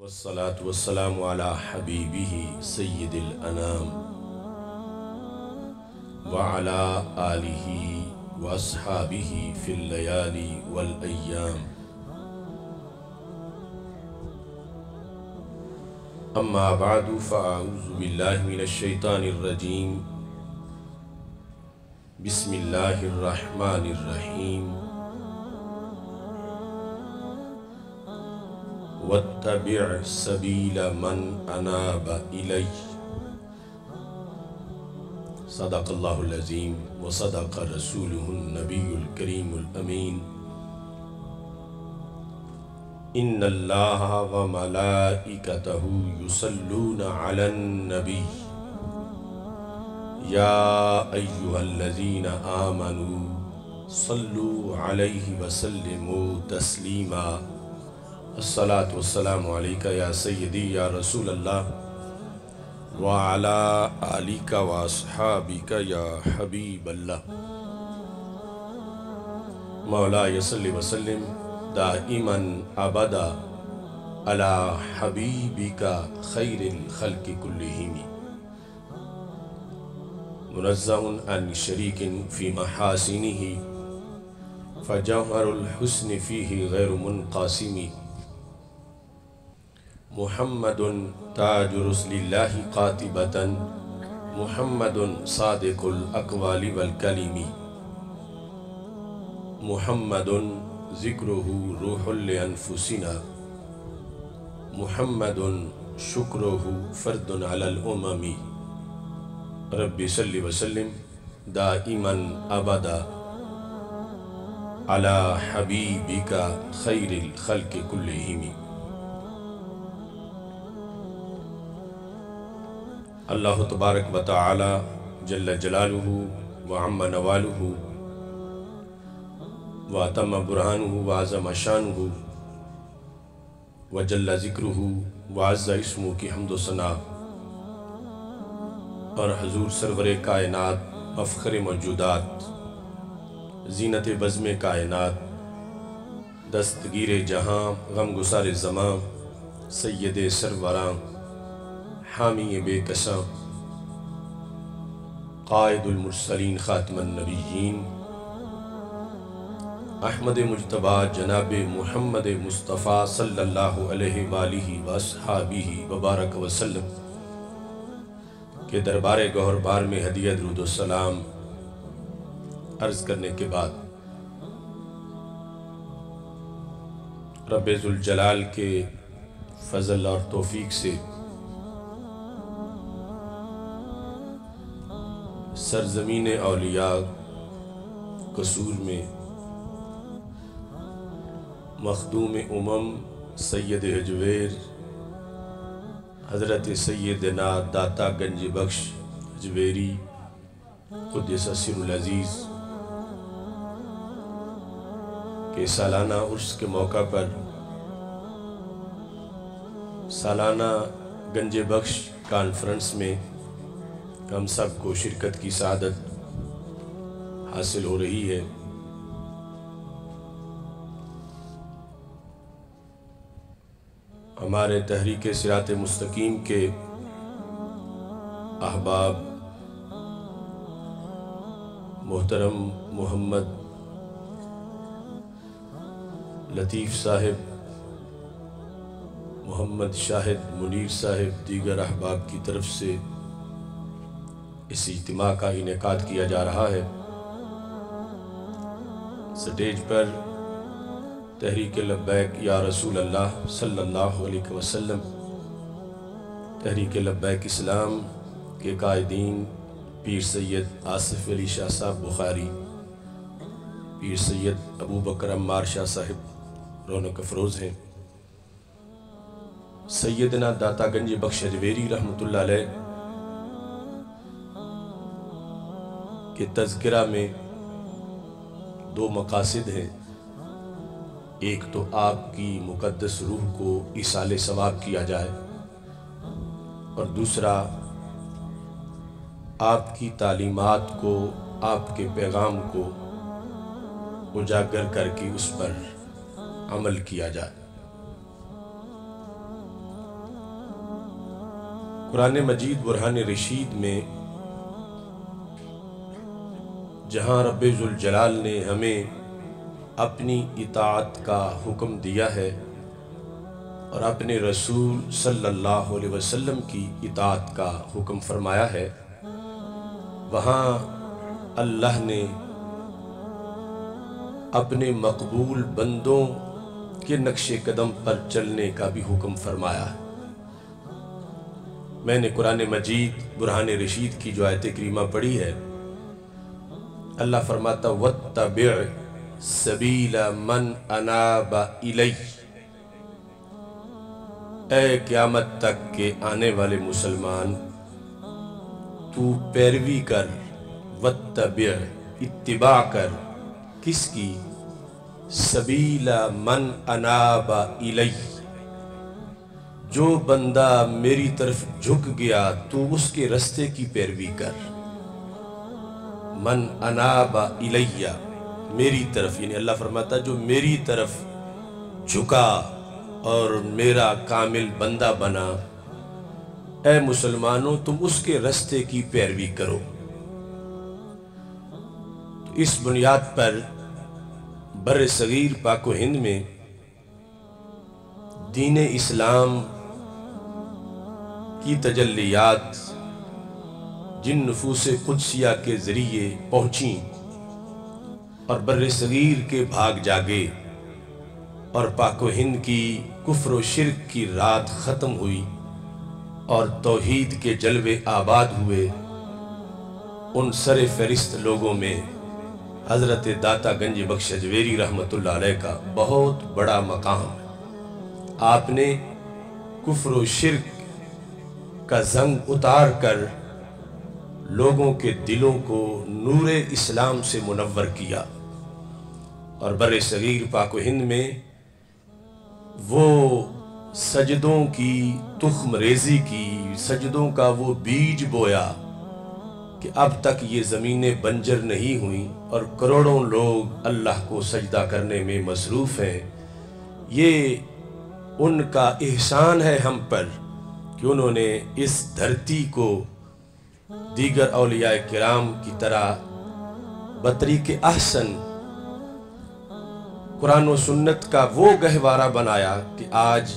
والصلاة والسلام على حبيبه سيد الأنام وعلى آله وأصحابه في الليالي والأيام. أما بعد فأعوذ بالله من الشيطان الرجيم. بسم الله الرحمن الرحيم. واتبع سبيل من أناب إلي. صدق الله العظيم وصدق رسوله النبي الكريم الأمين. إن الله وملائكته يصلون على النبي يا أيها الذين آمنوا صلوا عليه وسلموا تسليما. الصلاة والسلام عليك يا سيدي يا رسول الله وعلى آلك وأصحابك يا حبيب الله. مولاي صل وسلم دائما أبدا على حبيبك خير الخلق كلهم. منزه عن شريك في محاسنه فجوهر الحسن فيه غير منقسم. محمد تاج رسل الله قاتبة. محمد صادق الأقوال والكلم. محمد ذكره روح لأنفسنا. محمد شكره فرد على الأمم. رب صل وسلم دائما أبدا على حبيبك خير الخلق كلهم. اللہ تبارک و تعالی جل جلالہ وعم نوالہ واتم برہانہ وعظم شانہ وجل ذکرہ وعز اسمہ کی حمد و ثنا اور حضور سرور کائنات مفخر موجودات زینت بزم کائنات دستگیر جہاں غم گسار زمان سید سروراں حامی بے کساں قائد المرسلین خاتم النبیین احمد مجتبی جناب محمد مصطفیٰ صلی اللہ علیہ وآلہ وآصحابہ وبارک وسلم کے دربار گوہر بار میں ہدیہ درود و سلام عرض کرنے کے بعد رب ذوالجلال کے فضل اور توفیق سے سرزمین اولیاء قصور میں مخدوم امم سید حجویر حضرت سیدنا داتا گنج بخش حجویری قدس سر العزیز کے سالانہ عرس کے موقع پر سالانہ گنج بخش کانفرنس میں ہم سب کو شرکت کی سعادت حاصل ہو رہی ہے. ہمارے تحریک صراط مستقیم کے احباب محترم محمد لطیف صاحب، محمد شاہد منیر صاحب، دیگر احباب کی طرف سے اس اجتماع کا انعقاد کیا جا رہا ہے. سٹیج پر تحریک لبیک یا رسول اللہ صلی اللہ علیہ وسلم، تحریک لبیک اسلام کے قائدین پیر سید آصف علی شاہ صاحب بخاری، پیر سید ابو بکر عمار شاہ صاحب رونق افروز ہیں. سیدنا داتا گنج بخش حجویری رحمۃ اللہ علیہ کہ تذکرہ میں دو مقاصد ہیں. ایک تو آپ کی مقدس روح کو ایصال ثواب کیا جائے، اور دوسرا آپ کی تعلیمات کو، آپ کے پیغام کو اجاگر کر کے اس پر عمل کیا جائے. قرآن مجید برہان رشید میں جہاں رب ذوالجلال نے ہمیں اپنی اطاعت کا حکم دیا ہے اور اپنے رسول صلی اللہ علیہ وسلم کی اطاعت کا حکم فرمایا ہے، وہاں اللہ نے اپنے مقبول بندوں کے نقش قدم پر چلنے کا بھی حکم فرمایا ہے۔ میں نے قرآن مجید برہان رشید کی جو آیت کریمہ پڑھی ہے، اللہ فرماتا وَاتَّبِعْ سَبِيلَ مَنْ أَنَابَ إِلَيَّ، اے قیامت تک کے آنے والے مسلمان تو پیروی کر، وَاتَّبِعْ اتباع کر، کس کی؟ سبیل من اناب الی، جو بندہ میری طرف جھک گیا تو اس کے رستے کی پیروی کر۔ من اناب الی، میری طرف، یعنی اللہ فرماتا جو میری طرف جھکا اور میرا کامل بندہ بنا، اے مسلمانوں تم اس کے رستے کی پیروی کرو۔ تو اس بنیاد پر بر صغیر پاک و ہند میں دین اسلام کی تجلیات جن نفوس قدسیہ کے ذریعے پہنچیں اور بر صغیر کے بھاگ جاگے اور پاک و ہند کی کفر و شرک کی رات ختم ہوئی اور توحید کے جلوے آباد ہوئے، ان سر فہرست لوگوں میں حضرت داتا گنج بخش اجویری رحمت اللہ علیہ کا بہت بڑا مقام ہے۔ آپ نے کفر و شرک کا زنگ اتار کر لوگوں کے دلوں کو نور اسلام سے منور کیا، اور بر صغیر پاک و ہند میں وہ سجدوں کی تخم ریزی کی، سجدوں کا وہ بیج بویا کہ اب تک یہ زمینیں بنجر نہیں ہوئیں اور کروڑوں لوگ اللہ کو سجدہ کرنے میں مصروف ہیں۔ یہ ان کا احسان ہے ہم پر کہ انہوں نے اس دھرتی کو دیگر اولیاء کرام کی طرح بطریق احسن قرآن و سنت کا وہ گہوارہ بنایا کہ آج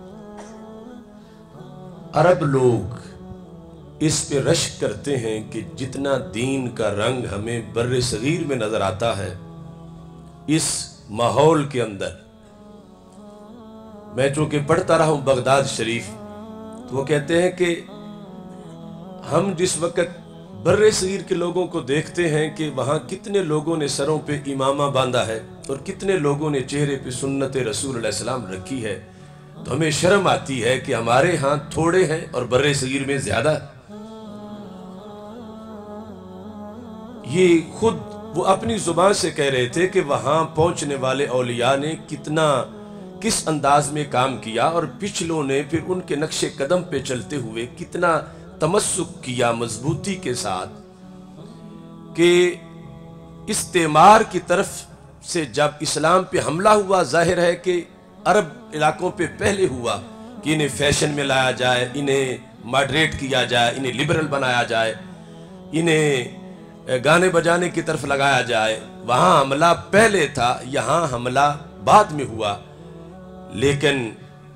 عرب لوگ اس پہ رشک کرتے ہیں کہ جتنا دین کا رنگ ہمیں بر صغیر میں نظر آتا ہے، اس ماحول کے اندر میں چونکہ پڑھتا رہا ہوں بغداد شریف، تو وہ کہتے ہیں کہ ہم جس وقت بر صغیر کے لوگوں کو دیکھتے ہیں کہ وہاں کتنے لوگوں نے سروں پہ امامہ باندھا ہے اور کتنے لوگوں نے چہرے پہ سنت رسول علیہ السلام رکھی ہے، تو ہمیں شرم آتی ہے کہ ہمارے ہاں تھوڑے ہیں اور بر صغیر میں زیادہ۔ یہ خود وہ اپنی زبان سے کہہ رہے تھے کہ وہاں پہنچنے والے اولیاء نے کس انداز میں کام کیا، اور پچھلوں نے پھر ان کے نقش قدم پہ چلتے ہوئے کتنا تمسک کیا مضبوطی کے ساتھ، کہ استعمار کی طرف سے جب اسلام پہ حملہ ہوا، ظاہر ہے کہ عرب علاقوں پہ پہلے ہوا کہ انہیں فیشن میں لایا جائے، انہیں ماڈریٹ کیا جائے، انہیں لبرل بنایا جائے، انہیں گانے بجانے کی طرف لگایا جائے۔ وہاں حملہ پہلے تھا، یہاں حملہ بعد میں ہوا، لیکن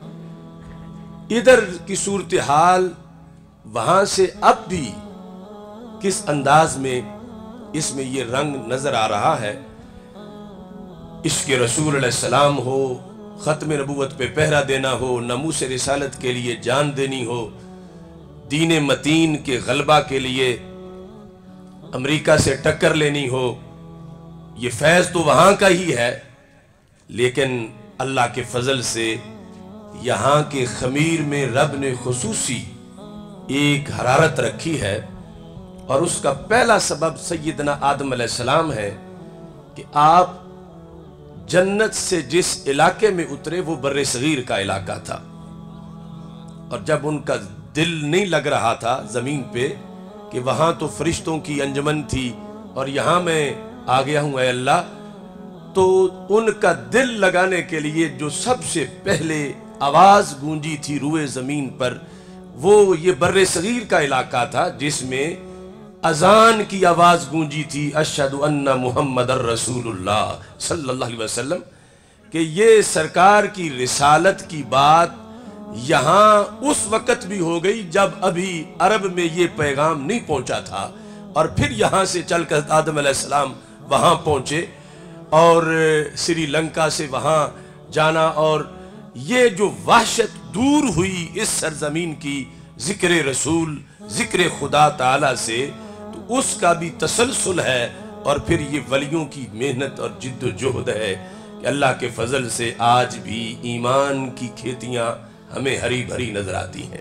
ادھر کی صورتحال وہاں سے اب بھی کس انداز میں اس میں یہ رنگ نظر آ رہا ہے۔ عشق رسول علیہ السلام ہو، ختم نبوت پہ پہرا دینا ہو، ناموس رسالت کے لیے جان دینی ہو، دین متین کے غلبہ کے لیے امریکہ سے ٹکر لینی ہو، یہ فیض تو وہاں کا ہی ہے، لیکن اللہ کے فضل سے یہاں کے خمیر میں رب نے خصوصی ایک حرارت رکھی ہے، اور اس کا پہلا سبب سیدنا آدم علیہ السلام ہے کہ آپ جنت سے جس علاقے میں اترے وہ بر صغیر کا علاقہ تھا، اور جب ان کا دل نہیں لگ رہا تھا زمین پہ کہ وہاں تو فرشتوں کی انجمن تھی اور یہاں میں آ گیا ہوں اے اللہ، تو ان کا دل لگانے کے لیے جو سب سے پہلے آواز گونجی تھی روئے زمین پر، وہ یہ بر صغیر کا علاقہ تھا جس میں اذان کی آواز گونجی تھی، اشہد ان محمد الرسول اللہ صلی اللہ علیہ وسلم، کہ یہ سرکار کی رسالت کی بات یہاں اس وقت بھی ہو گئی جب ابھی عرب میں یہ پیغام نہیں پہنچا تھا، اور پھر یہاں سے چل کر آدم علیہ السلام وہاں پہنچے اور سری لنکا سے وہاں جانا، اور یہ جو وحشت دور ہوئی اس سرزمین کی ذکر رسول، ذکر خدا تعالی سے، تو اس کا بھی تسلسل ہے، اور پھر یہ ولیوں کی محنت اور جد و جہد ہے کہ اللہ کے فضل سے آج بھی ایمان کی کھیتیاں ہمیں ہری بھری نظر آتی ہیں۔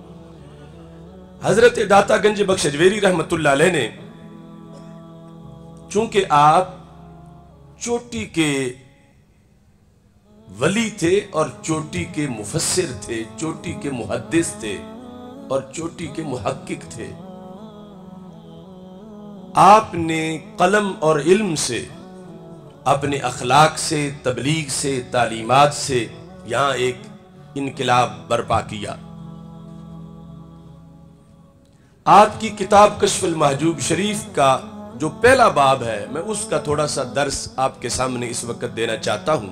حضرت داتا گنج بخش اجویری رحمت اللہ علیہ نے، چونکہ آپ چوٹی کے ولی تھے اور چوٹی کے مفسر تھے، چوٹی کے محدث تھے اور چوٹی کے محقق تھے، آپ نے قلم اور علم سے، اپنے اخلاق سے، تبلیغ سے، تعلیمات سے یہاں ایک انقلاب برپا کیا۔ آپ کی کتاب کشف المحجوب شریف کا جو پہلا باب ہے، میں اس کا تھوڑا سا درس آپ کے سامنے اس وقت دینا چاہتا ہوں۔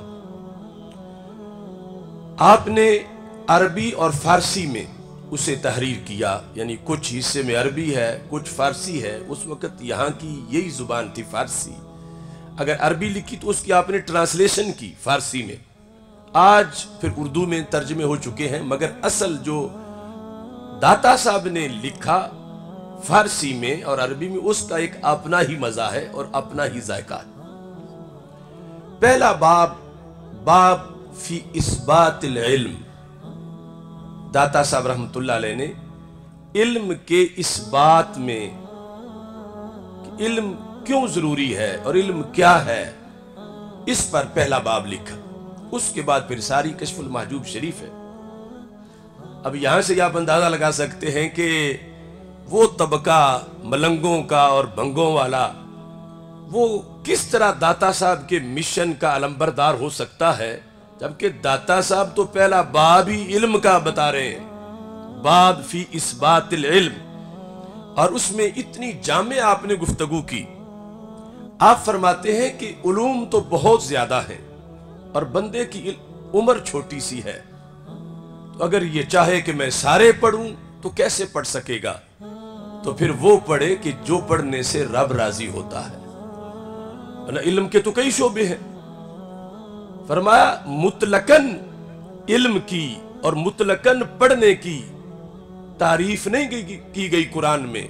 آپ نے عربی اور فارسی میں اسے تحریر کیا، یعنی کچھ حصے میں عربی ہے، کچھ فارسی ہے۔ اس وقت یہاں کی یہی زبان تھی، فارسی۔ اگر عربی لکھی تو اس کی آپ نے ٹرانسلیشن کی فارسی میں، آج پھر اردو میں ترجمے ہو چکے ہیں، مگر اصل جو داتا صاحب نے لکھا فارسی میں اور عربی میں، اس کا ایک اپنا ہی مزہ ہے اور اپنا ہی ذائقہ ہے۔ پہلا باب، باب فی اثبات العلم، داتا صاحب رحمت اللہ علیہ نے علم کے اس بات میں کہ علم کیوں ضروری ہے اور علم کیا ہے، اس پر پہلا باب لکھا۔ اس کے بعد پھر ساری کشف المحجوب شریف ہے۔ اب یہاں سے آپ اندازہ لگا سکتے ہیں کہ وہ طبقہ ملنگوں کا اور بھنگوں والا، وہ کس طرح داتا صاحب کے مشن کا علمبردار ہو سکتا ہے، جبکہ داتا صاحب تو پہلا باب ہی علم کا بتا رہے ہیں، باب فی اثبات العلم، اور اس میں اتنی جامع آپ نے گفتگو کی۔ آپ فرماتے ہیں کہ علوم تو بہت زیادہ ہیں اور بندے کی عمر چھوٹی سی ہے، تو اگر یہ چاہے کہ میں سارے پڑھوں تو کیسے پڑھ سکے گا؟ تو پھر وہ پڑھے کہ جو پڑھنے سے رب راضی ہوتا ہے۔ علم کے تو کئی شعبے ہیں، فرمایا مطلقاً علم کی اور مطلقاً پڑھنے کی تعریف نہیں کی گئی قرآن میں۔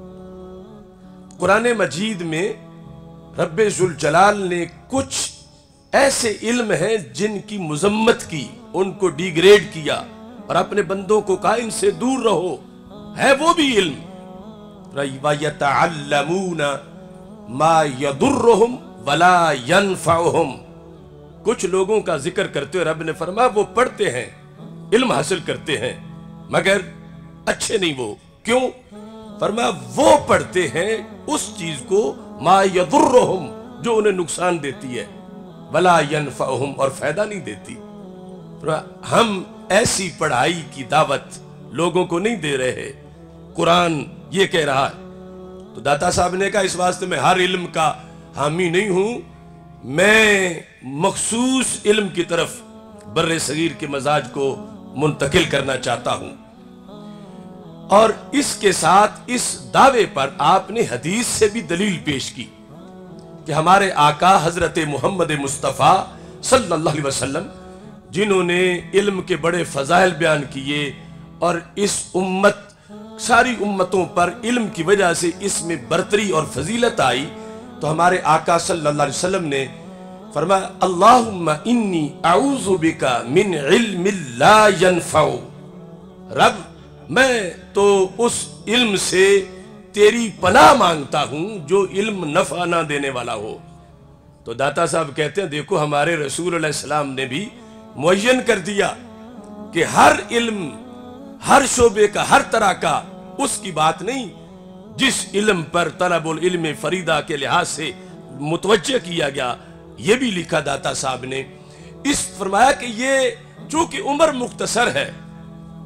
قرآن مجید میں رب ذوالجلال نے کچھ ایسے علم ہیں جن کی مذمت کی، ان کو ڈیگریڈ کیا اور اپنے بندوں کو کہا ان سے دور رہو، ہے وہ بھی علم۔ وَيَتَعَلَّمُونَ مَا يَضُرُّهُمْ وَلَا يَنْفَعُهُمْ، کچھ لوگوں کا ذکر کرتے ہوئے رب نے فرمایا وہ پڑھتے ہیں، علم حاصل کرتے ہیں، مگر اچھے نہیں وہ۔ کیوں؟ فرمایا وہ پڑھتے ہیں اس چیز کو ما یضرہم، جو انہیں نقصان دیتی ہے، ولا ینفعہم، اور فائدہ نہیں دیتی۔ ہم ایسی پڑھائی کی دعوت لوگوں کو نہیں دے رہے، قرآن یہ کہہ رہا ہے۔ تو داتا صاحب نے کہا اس واسطے میں ہر علم کا حامی نہیں ہوں، میں مخصوص علم کی طرف بر صغیر کے مزاج کو منتقل کرنا چاہتا ہوں۔ اور اس کے ساتھ اس دعوے پر آپ نے حدیث سے بھی دلیل پیش کی کہ ہمارے آقا حضرت محمد مصطفیٰ صلی اللہ علیہ وسلم، جنہوں نے علم کے بڑے فضائل بیان کیے اور اس امت، ساری امتوں پر علم کی وجہ سے اس میں برتری اور فضیلت آئی، تو ہمارے آقا صلی اللہ علیہ وسلم نے فرمایا اللہم انی اعوذ بکا من علم لا ینفع، رب میں تو اس علم سے تیری پناہ مانگتا ہوں جو علم نفع نہ دینے والا ہو۔ تو داتا صاحب کہتے ہیں دیکھو ہمارے رسول علیہ السلام نے بھی معین کر دیا کہ ہر علم، ہر شعبے کا، ہر طرح کا، اس کی بات نہیں جس علم پر طلب العلم فریدہ کے لحاظ سے متوجہ کیا گیا۔ یہ بھی لکھا داتا صاحب نے، اس فرمایا کہ یہ چونکہ عمر مختصر ہے،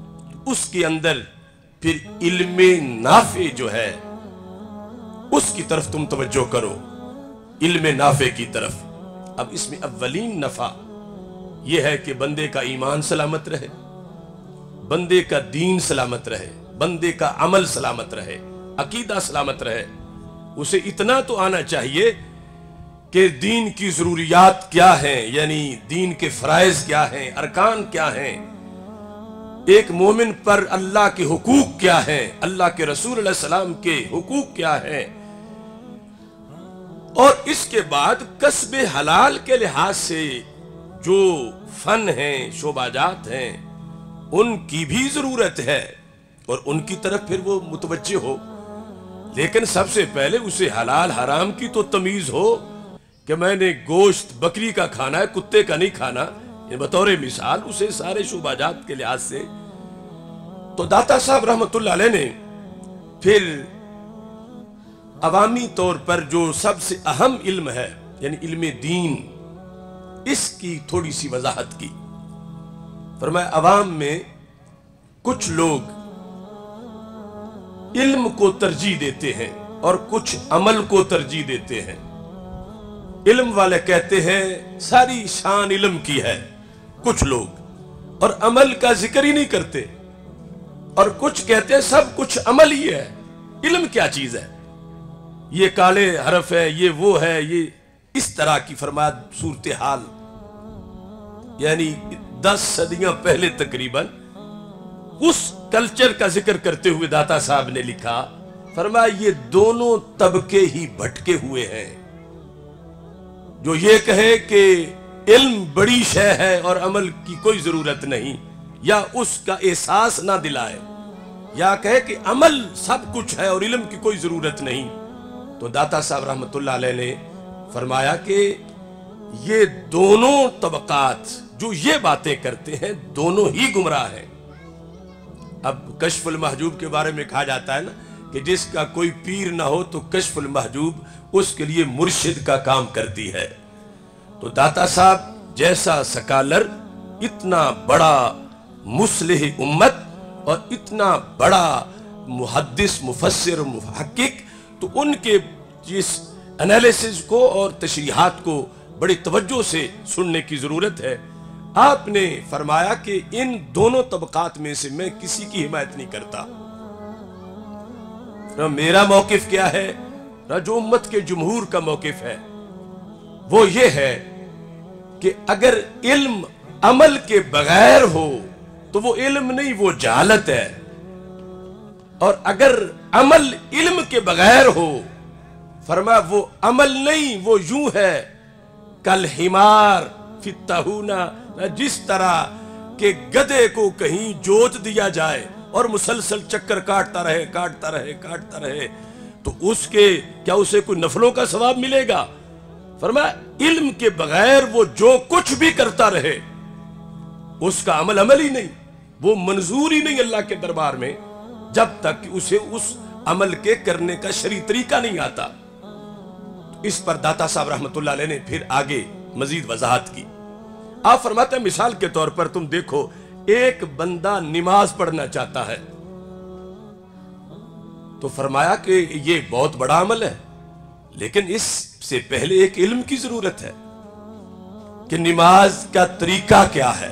اس کے اندر پھر علم نافع جو ہے اس کی طرف تم توجہ کرو، علم نافع کی طرف۔ اب اس میں اولین نفع یہ ہے کہ بندے کا ایمان سلامت رہے، بندے کا دین سلامت رہے، بندے کا عمل سلامت رہے، عقیدہ سلامت رہے۔ اسے اتنا تو آنا چاہیے کہ دین کی ضروریات کیا ہیں، یعنی دین کے فرائض کیا ہیں، ارکان کیا ہیں، ایک مومن پر اللہ کے حقوق کیا ہیں، اللہ کے رسول علیہ السلام کے حقوق کیا ہیں، اور اس کے بعد کسب حلال کے لحاظ سے جو فن ہیں، شعبہ جات ہیں، ان کی بھی ضرورت ہے اور ان کی طرف پھر وہ متوجہ ہو۔ لیکن سب سے پہلے اسے حلال حرام کی تو تمیز ہو کہ میں نے گوشت بکری کا کھانا ہے، کتے کا نہیں کھانا، بطور مثال اسے سارے شعبہ جات کے لحاظ سے۔ تو داتا صاحب رحمت اللہ علیہ نے پھر عوامی طور پر جو سب سے اہم علم ہے، یعنی علم دین، اس کی تھوڑی سی وضاحت کی۔ فرمایا عوام میں کچھ لوگ علم کو ترجیح دیتے ہیں اور کچھ عمل کو ترجیح دیتے ہیں۔ علم والے کہتے ہیں ساری شان علم کی ہے کچھ لوگ، اور عمل کا ذکر ہی نہیں کرتے، اور کچھ کہتے ہیں سب کچھ عمل ہی ہے، علم کیا چیز ہے، یہ کالے حرف ہے، یہ وہ ہے، یہ اس طرح کی فرمایا صورتحال۔ یعنی 10 صدیاں پہلے تقریباً اس کلچر کا ذکر کرتے ہوئے داتا صاحب نے لکھا، فرمایا یہ دونوں طبقے ہی بھٹکے ہوئے ہیں، جو یہ کہے کہ علم بڑی شے ہے اور عمل کی کوئی ضرورت نہیں، یا اس کا احساس نہ دلائے، یا کہے کہ عمل سب کچھ ہے اور علم کی کوئی ضرورت نہیں۔ تو داتا صاحب رحمت اللہ علیہ نے فرمایا کہ یہ دونوں طبقات جو یہ باتیں کرتے ہیں دونوں ہی گمراہ ہیں۔ اب کشف المحجوب کے بارے میں کہا جاتا ہے نا کہ جس کا کوئی پیر نہ ہو تو کشف المحجوب اس کے لیے مرشد کا کام کرتی ہے۔ تو داتا صاحب جیسا سکالر، اتنا بڑا مصلح امت اور اتنا بڑا محدث مفسر محقق، تو ان کے جس انالیسز کو اور تشریحات کو بڑی توجہ سے سننے کی ضرورت ہے۔ آپ نے فرمایا کہ ان دونوں طبقات میں سے میں کسی کی حمایت نہیں کرتا۔ میرا موقف کیا ہے؟ جو امت کے جمہور کا موقف ہے وہ یہ ہے کہ اگر علم عمل کے بغیر ہو تو وہ علم نہیں، وہ جہالت ہے، اور اگر عمل علم کے بغیر ہو، فرمایا وہ عمل نہیں، وہ یوں ہے کل حمار فی التہونہ، جس طرح کہ گدھے کو کہیں جوت دیا جائے اور مسلسل چکر کاٹتا رہے تو اس کے کیا اسے کوئی نفلوں کا ثواب ملے گا؟ فرمایا علم کے بغیر وہ جو کچھ بھی کرتا رہے اس کا عمل ہی نہیں، وہ منظور ہی نہیں اللہ کے دربار میں، جب تک کہ اسے اس عمل کے کرنے کا شرعی طریقہ نہیں آتا۔ اس پر داتا صاحب رحمت اللہ علیہ نے پھر آگے مزید وضاحت کی۔ آپ فرماتے ہیں مثال کے طور پر تم دیکھو، ایک بندہ نماز پڑھنا چاہتا ہے تو فرمایا کہ یہ بہت بڑا عمل ہے، لیکن اس سے پہلے ایک علم کی ضرورت ہے کہ نماز کا طریقہ کیا ہے،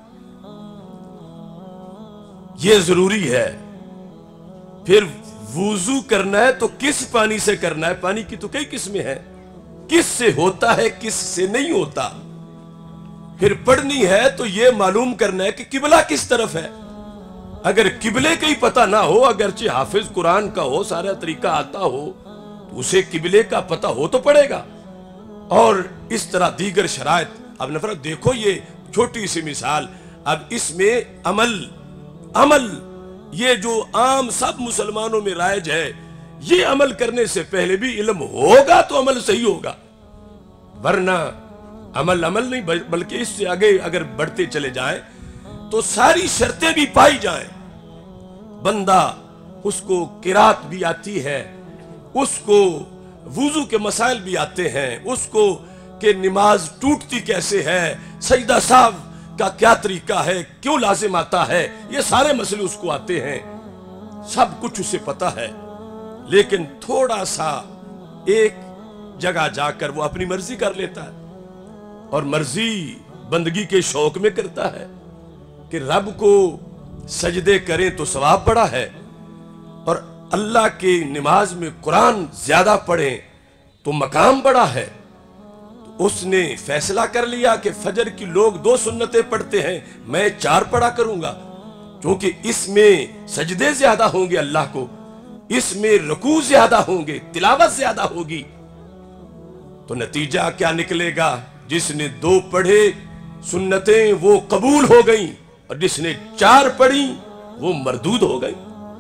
یہ ضروری ہے۔ پھر وضو کرنا ہے تو کس پانی سے کرنا ہے؟ پانی کی تو کئی قسمیں ہیں، کس سے ہوتا ہے کس سے نہیں ہوتا۔ پھر پڑھنی ہے تو یہ معلوم کرنا ہے کہ قبلہ کس طرف ہے۔ اگر قبلے کا ہی پتہ نہ ہو، اگرچہ حافظ قرآن کا ہو، سارا طریقہ آتا ہو، تو اسے قبلے کا پتہ ہو تو پڑے گا۔ اور اس طرح دیگر شرائط۔ اب نفرت دیکھو، یہ چھوٹی سی مثال، اب اس میں عمل یہ جو عام سب مسلمانوں میں رائج ہے، یہ عمل کرنے سے پہلے بھی علم ہوگا تو عمل صحیح ہوگا، ورنہ عمل نہیں، بلکہ اس سے آگے اگر بڑھتے چلے جائیں تو ساری شرطیں بھی پائی جائیں، بندہ اس کو قرات بھی آتی ہے، اس کو وضو کے مسائل بھی آتے ہیں، اس کو کہ نماز ٹوٹتی کیسے ہے، سجدہ سہو کا کیا طریقہ ہے، کیوں لازم آتا ہے، یہ سارے مسئلے اس کو آتے ہیں، سب کچھ اسے پتا ہے، لیکن تھوڑا سا ایک جگہ جا کر وہ اپنی مرضی کر لیتا ہے، اور مرضی بندگی کے شوق میں کرتا ہے کہ رب کو سجدے کریں تو ثواب بڑا ہے، اور اللہ کی نماز میں قرآن زیادہ پڑھیں تو مقام بڑا ہے۔ تو اس نے فیصلہ کر لیا کہ فجر کی لوگ 2 سنتیں پڑھتے ہیں، میں 4 پڑھا کروں گا، کیونکہ اس میں سجدے زیادہ ہوں گے اللہ کو، اس میں رکوع زیادہ ہوں گے، تلاوت زیادہ ہوگی۔ تو نتیجہ کیا نکلے گا؟ جس نے 2 پڑھے سنتیں وہ قبول ہو گئیں، اور جس نے 4 پڑھی وہ مردود ہو گئی،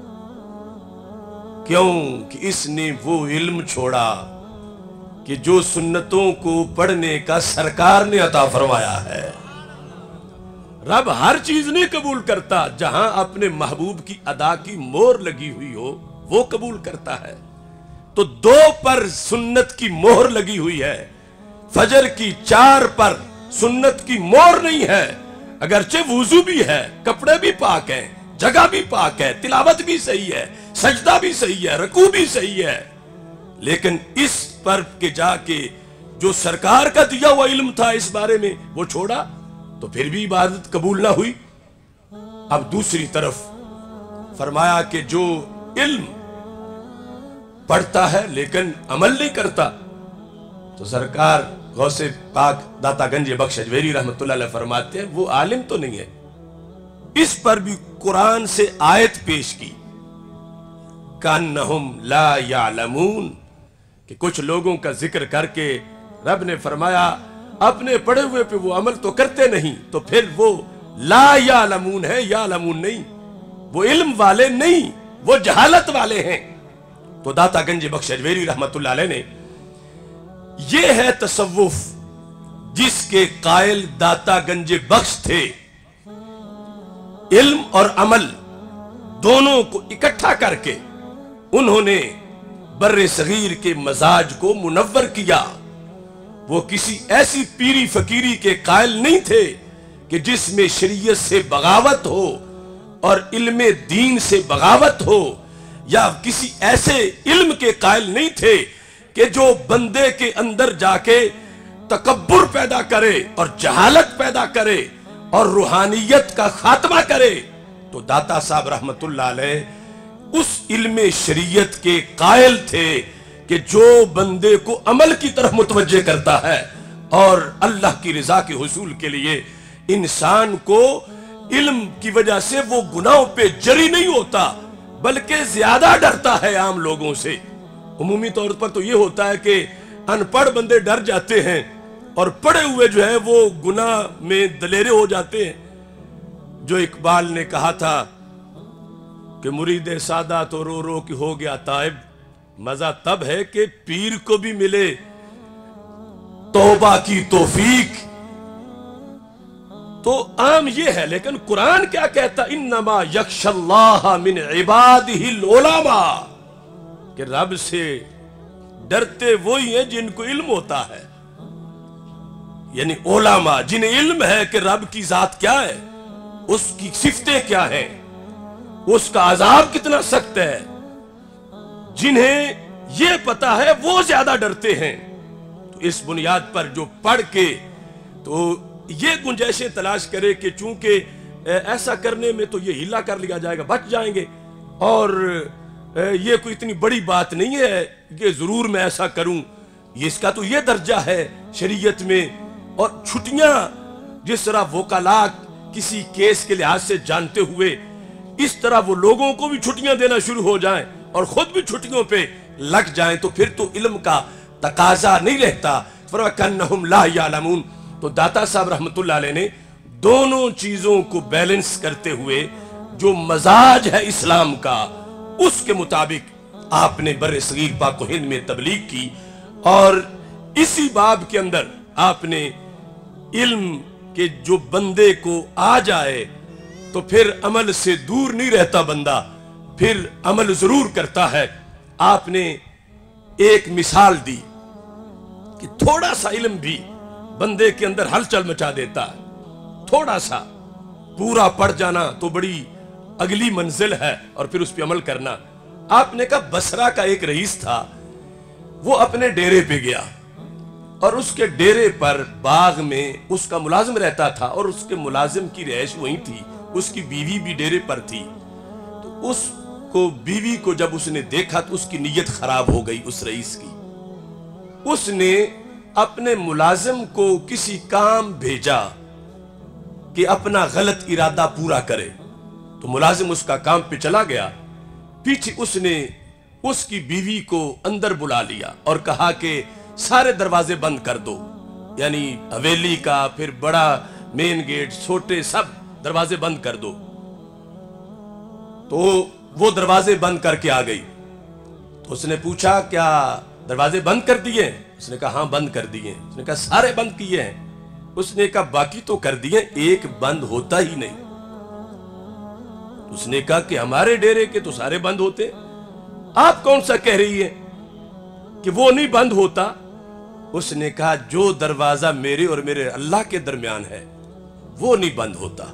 کیوں کہ اس نے وہ علم چھوڑا کہ جو سنتوں کو پڑھنے کا سرکار نے عطا فرمایا ہے۔ رب ہر چیز نہیں قبول کرتا، جہاں اپنے محبوب کی ادا کی مہر لگی ہوئی ہو وہ قبول کرتا ہے۔ تو 2 پر سنت کی مہر لگی ہوئی ہے، فجر کی 4 پر سنت کی مہر نہیں ہے، اگرچہ وضو بھی ہے، کپڑے بھی پاک ہیں، جگہ بھی پاک ہے، تلاوت بھی صحیح ہے، سجدہ بھی صحیح ہے، رکوع بھی صحیح ہے، لیکن اس پر کے جا کے جو سرکار کا دیا ہوا علم تھا اس بارے میں وہ چھوڑا، تو پھر بھی عبادت قبول نہ ہوئی۔ اب دوسری طرف فرمایا کہ جو علم پڑھتا ہے لیکن عمل نہیں کرتا، تو سرکار غوث پاک داتا گنج بخش اجویری رحمت اللہ علیہ فرماتے ہیں وہ عالم تو نہیں ہے۔ اس پر بھی قرآن سے آیت پیش کی، کانہم لا یعلمون، کہ کچھ لوگوں کا ذکر کر کے رب نے فرمایا اپنے پڑھے ہوئے پہ وہ عمل تو کرتے نہیں، تو پھر وہ لا یعلمون ہے، یعلمون نہیں، وہ علم والے نہیں، وہ جہالت والے ہیں۔ تو داتا گنج بخش اجویری رحمت اللہ علیہ نے یہ ہے تصوف جس کے قائل داتا گنج بخش تھے، علم اور عمل دونوں کو اکٹھا کر کے انہوں نے بر صغیر کے مزاج کو منور کیا۔ وہ کسی ایسی پیری فقیری کے قائل نہیں تھے کہ جس میں شریعت سے بغاوت ہو اور علم دین سے بغاوت ہو، یا کسی ایسے علم کے قائل نہیں تھے کہ جو بندے کے اندر جا کے تکبر پیدا کرے اور جہالت پیدا کرے اور روحانیت کا خاتمہ کرے۔ تو داتا صاحب رحمت اللہ علیہ اس علم شریعت کے قائل تھے کہ جو بندے کو عمل کی طرف متوجہ کرتا ہے، اور اللہ کی رضا کے حصول کے لیے انسان کو علم کی وجہ سے وہ گناہوں پہ جری نہیں ہوتا بلکہ زیادہ ڈرتا ہے عام لوگوں سے۔ عمومی طور پر تو یہ ہوتا ہے کہ ان پڑھ بندے ڈر جاتے ہیں اور پڑھے ہوئے جو ہے وہ گناہ میں دلیرے ہو جاتے ہیں۔ جو اقبال نے کہا تھا کہ مرید سادہ تو رو رو کے ہو گیا تائب، مزہ تب ہے کہ پیر کو بھی ملے توبہ کی توفیق۔ تو عام یہ ہے، لیکن قرآن کیا کہتا؟ انما یخشی اللہ من عبادہ العلماء، کہ رب سے ڈرتے وہی ہیں جن کو علم ہوتا ہے، یعنی علماء جنہیں علم ہے کہ رب کی ذات کیا ہے، اس کی صفتیں کیا ہیں، اس کا عذاب کتنا سخت ہے، جنہیں یہ پتا ہے وہ زیادہ ڈرتے ہیں۔ تو اس بنیاد پر جو پڑھ کے تو یہ گنجائشیں تلاش کرے کہ چونکہ ایسا کرنے میں تو یہ ہلا کر لیا جائے گا، بچ جائیں گے، اور یہ کوئی اتنی بڑی بات نہیں ہے کہ ضرور میں ایسا کروں، اس کا تو یہ درجہ ہے شریعت میں۔ اور چھٹیاں جس طرح وکلاء کسی کیس کے لحاظ سے جانتے ہوئے، اس طرح وہ لوگوں کو بھی چھٹیاں دینا شروع ہو جائیں اور خود بھی چھٹیوں پہ لگ جائیں، تو پھر تو علم کا تقاضا نہیں رہتا۔ فَرَوَكَنَّهُمْ لَا يَعْلَمُونَ۔ تو داتا صاحب رحمت اللہ علیہ نے دونوں چیزوں کو بیلنس کرتے ہوئے جو مزاج ہے اسلام کا، اس کے مطابق آپ نے بر صغیر پاک و ہند میں تبلیغ کی، اور اسی باب کے اندر آپ نے علم کے جو بندے کو آ جائے تو پھر عمل سے دور نہیں رہتا بندہ، پھر عمل ضرور کرتا ہے۔ آپ نے ایک مثال دی کہ تھوڑا سا علم بھی بندے کے اندر ہلچل مچا دیتا ہے، थोड़ा सा, पूरा पढ़ जाना तो बड़ी अगली मंजिल है और फिर उस पर अमल करना। आपने कहा बसरा का एक रईस था, वो अपने डेरे पे गया और उसके डेरे पर बाग में उसका मुलाजिम रहता था और उसके मुलाजिम की रिहाइश वहीं थी, उसकी बीवी भी डेरे पर थी। तो उसको बीवी को जब उसने देखा तो उसकी नीयत खराब हो गई उस रईस की। उसने अपने मुलाजिम को किसी काम भेजा कि अपना गलत इरादा पूरा करे। तो मुलाजिम उसका काम पे चला गया, पीछे उसने उसकी बीवी को अंदर बुला लिया और कहा कि सारे दरवाजे बंद कर दो, यानी हवेली का, फिर बड़ा मेन गेट, छोटे सब दरवाजे बंद कर दो। तो वो दरवाजे बंद करके आ गई। तो उसने पूछा क्या दरवाजे बंद कर दिए? उसने कहा हाँ बंद कर दिए। उसने कहा सारे बंद किए हैं? उसने कहा बाकी तो कर दिए, एक बंद होता ही नहीं। उसने कहा कि हमारे डेरे के तो सारे बंद होते, आप कौन सा कह रही है कि वो नहीं बंद होता? उसने कहा जो दरवाजा मेरे और मेरे अल्लाह के दरमियान है वो नहीं बंद होता,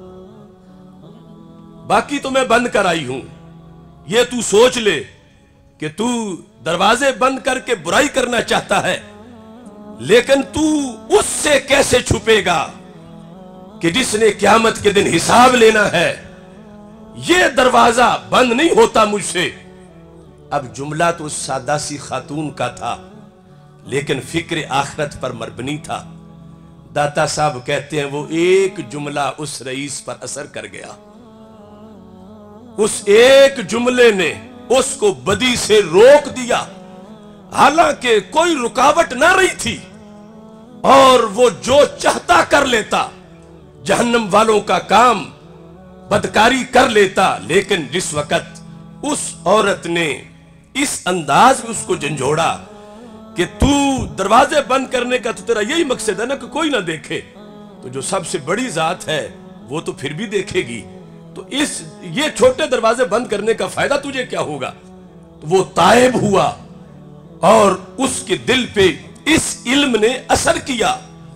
बाकी तो मैं बंद कराई हूं। ये तू सोच ले कि तू दरवाजे बंद करके बुराई करना चाहता है, लेकिन तू उससे कैसे छुपेगा कि जिसने क़यामत के दिन हिसाब लेना है। ये दरवाजा बंद नहीं होता मुझसे। अब जुमला तो सादा सी खातून का था, लेकिन फिक्र आखिरत पर मबनी था। दाता साहब कहते हैं वो एक जुमला उस रईस पर असर कर गया। उस एक जुमले ने उसको बदी से रोक दिया, हालांकि कोई रुकावट ना रही थी और वो जो चाहता कर लेता, जहन्नम वालों का काम बदकारी कर लेता। लेकिन जिस वक्त उस औरत ने इस अंदाज में उसको झंझोड़ा कि तू दरवाजे बंद करने का तो तेरा यही मकसद है ना कि कोई ना देखे, तो जो सबसे बड़ी जात है वो तो फिर भी देखेगी, तो ये छोटे दरवाजे बंद करने का फायदा तुझे क्या होगा? तो वो ताइब हुआ और उसके दिल पे इस इल्म ने असर किया।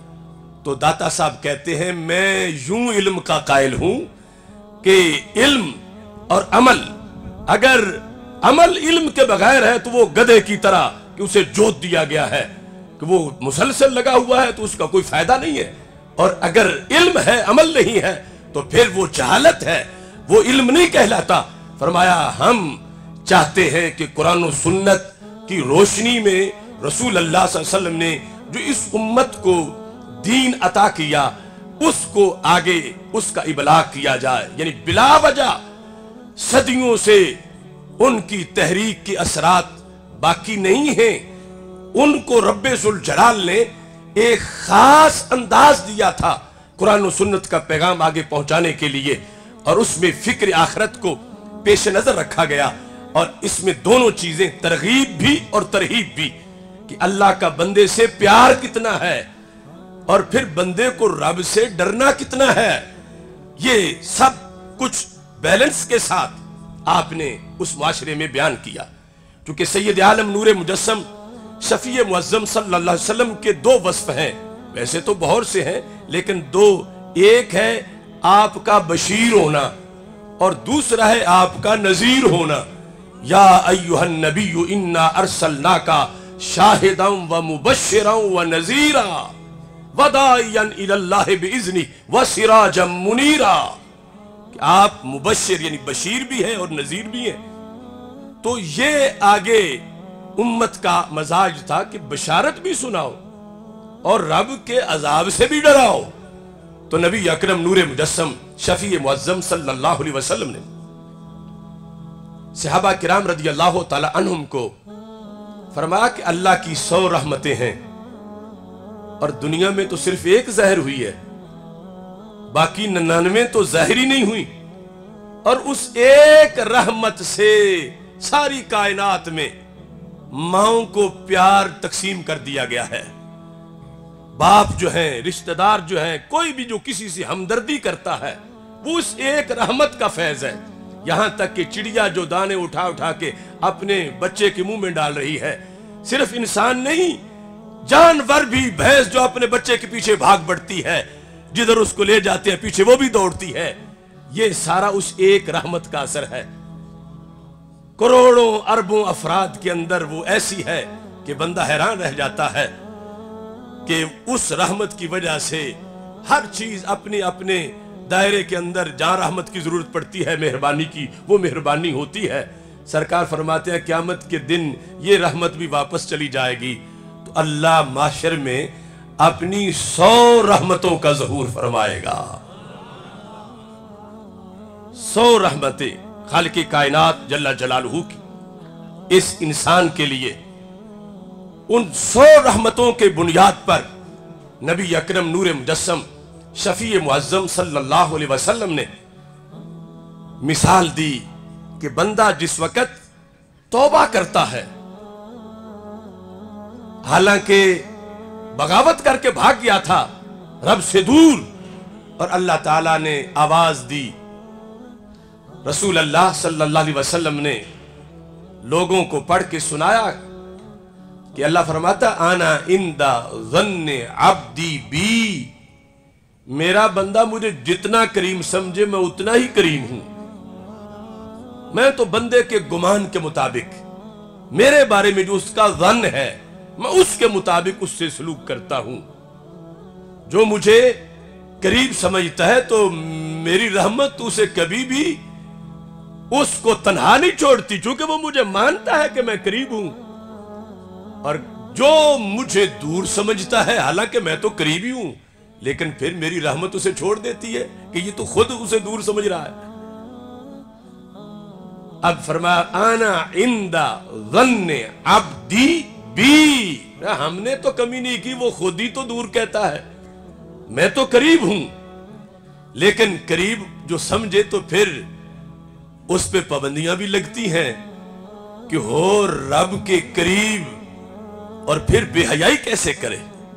तो दाता साहब कहते हैं मैं यूं इल्म का कायल हूं कि इल्म और अमल, अगर अमल इल्म के बगैर है तो वो गधे की तरह कि उसे जोत दिया गया है कि वो मुसलसल लगा हुआ है तो उसका कोई फायदा नहीं है। और अगर इल्म है अमल नहीं है तो फिर वो जहालत है, वो इल्म नहीं कहलाता। फरमाया हम चाहते हैं कि कुरान और सुन्नत की रोशनी में रसूल अल्लाह सल्लल्लाहु अलैहि वसल्लम ने जो इस उम्मत को दीन अता किया उसको आगे उसका इबलाग किया जाए। यानी बिला वजह सदियों से उनकी तहरीक के असरात बाकी नहीं हैं, उनको रब्बे जुल जलाल ने एक खास अंदाज दिया था कुरान और सुन्नत का पैगाम आगे पहुंचाने के लिए, और उसमें फिक्र आखिरत को पेश नजर रखा गया। और इसमें दोनों चीजें, तरगीब भी और तरहीब भी, कि अल्लाह का बंदे से प्यार कितना है और फिर बंदे को रब से डरना कितना है। ये सब कुछ बैलेंस के साथ आपने उस माशरे में बयान किया। क्योंकि सैयद आलम नूर मुजस्सम शफी मुअज्जम सल्लल्लाहु अलैहि वसल्लम के दो वस्फ हैं, वैसे तो बहुत से हैं लेकिन दो, एक है आपका बशीर होना और दूसरा है आपका नजीर होना। या अय्युहन नबिय्यु इन्ना अरसलनाका शाहिदन व मुबश्शिरन व नजीरा वदाइयन इलल्लाहि बिइज़्नि व सिराजम मुनीरा। आप मुबश्शिर यानी बशीर भी है और नजीर भी है। तो ये आगे उम्मत का मजाज था कि बशारत भी सुनाओ और रब के अजाब से भी डराओ। तो नबी अकरम नूर मुजस्सम शफी मुअज्जम सल्लल्लाहु अलैहि वसल्लम ने सहाबा किराम रदी अल्लाह तआला अन्हुम को फरमाया कि अल्लाह की 100 रहमतें हैं और दुनिया में तो सिर्फ एक ज़ाहिर हुई है, बाकी 99 तो ज़ाहिर ही नहीं हुई। और उस एक रहमत से सारी कायनात में माओं को प्यार तकसीम कर दिया गया है। बाप जो है, रिश्तेदार जो है, कोई भी जो किसी से हमदर्दी करता है वो उस एक रहमत का फैज है। यहां तक कि चिड़िया जो दाने उठा उठा के अपने बच्चे के मुंह में डाल रही है, सिर्फ इंसान नहीं, जानवर भी, भैंस जो अपने बच्चे के पीछे भाग बढ़ती है, جدھر اس کو لے جاتے ہیں پیچھے وہ بھی دوڑتی ہے. یہ سارا اس ایک رحمت کا اثر ہے. کروڑوں اربوں افراد کے اندر وہ ایسی ہے کہ بندہ حیران رہ جاتا ہے کہ اس رحمت کی وجہ سے ہر چیز اپنے اپنے دائرے کے اندر جہاں رحمت کی ضرورت پڑتی ہے مہربانی کی وہ مہربانی ہوتی ہے. سرکار فرماتے ہیں قیامت کے دن یہ رحمت بھی واپس چلی جائے گی تو اللہ معاشر میں اپنی 100 رحمتوں کا ظہور فرمائے گا. 100 رحمتیں خالق کائنات جل جلالہ کی اس انسان کے لیے. ان 100 رحمتوں کے بنیاد پر نبی اکرم نور مجسم شفیع معظم صلی اللہ علیہ وسلم نے مثال دی کہ بندہ جس وقت توبہ کرتا ہے حالانکہ بغاوت کر کے بھاگ گیا تھا رب سے دور اور اللہ تعالیٰ نے آواز دی رسول اللہ صلی اللہ علیہ وسلم نے لوگوں کو پڑھ کے سنایا کہ اللہ فرماتا آنا عند ظن عبدی بی میرا بندہ مجھے جتنا کریم سمجھے میں اتنا ہی کریم ہوں میں تو بندے کے گمان کے مطابق میرے بارے میں جو اس کا ظن ہے میں اس کے مطابق اس سے سلوک کرتا ہوں جو مجھے قریب سمجھتا ہے تو میری رحمت اسے کبھی بھی اس کو تنہا نہیں چھوڑتی چونکہ وہ مجھے مانتا ہے کہ میں قریب ہوں اور جو مجھے دور سمجھتا ہے حالانکہ میں تو قریبی ہوں لیکن پھر میری رحمت اسے چھوڑ دیتی ہے کہ یہ تو خود اسے دور سمجھ رہا ہے. اب فرمایا آنا عند ظن عبدی بی ہم نے تو کمی نہیں کی وہ خود ہی تو دور کہتا ہے میں تو قریب ہوں لیکن قریب جو سمجھے تو پھر اس پہ پابندیاں بھی لگتی ہیں کہ ہو رب کے قریب اور پھر بے حیائی کیسے کرے.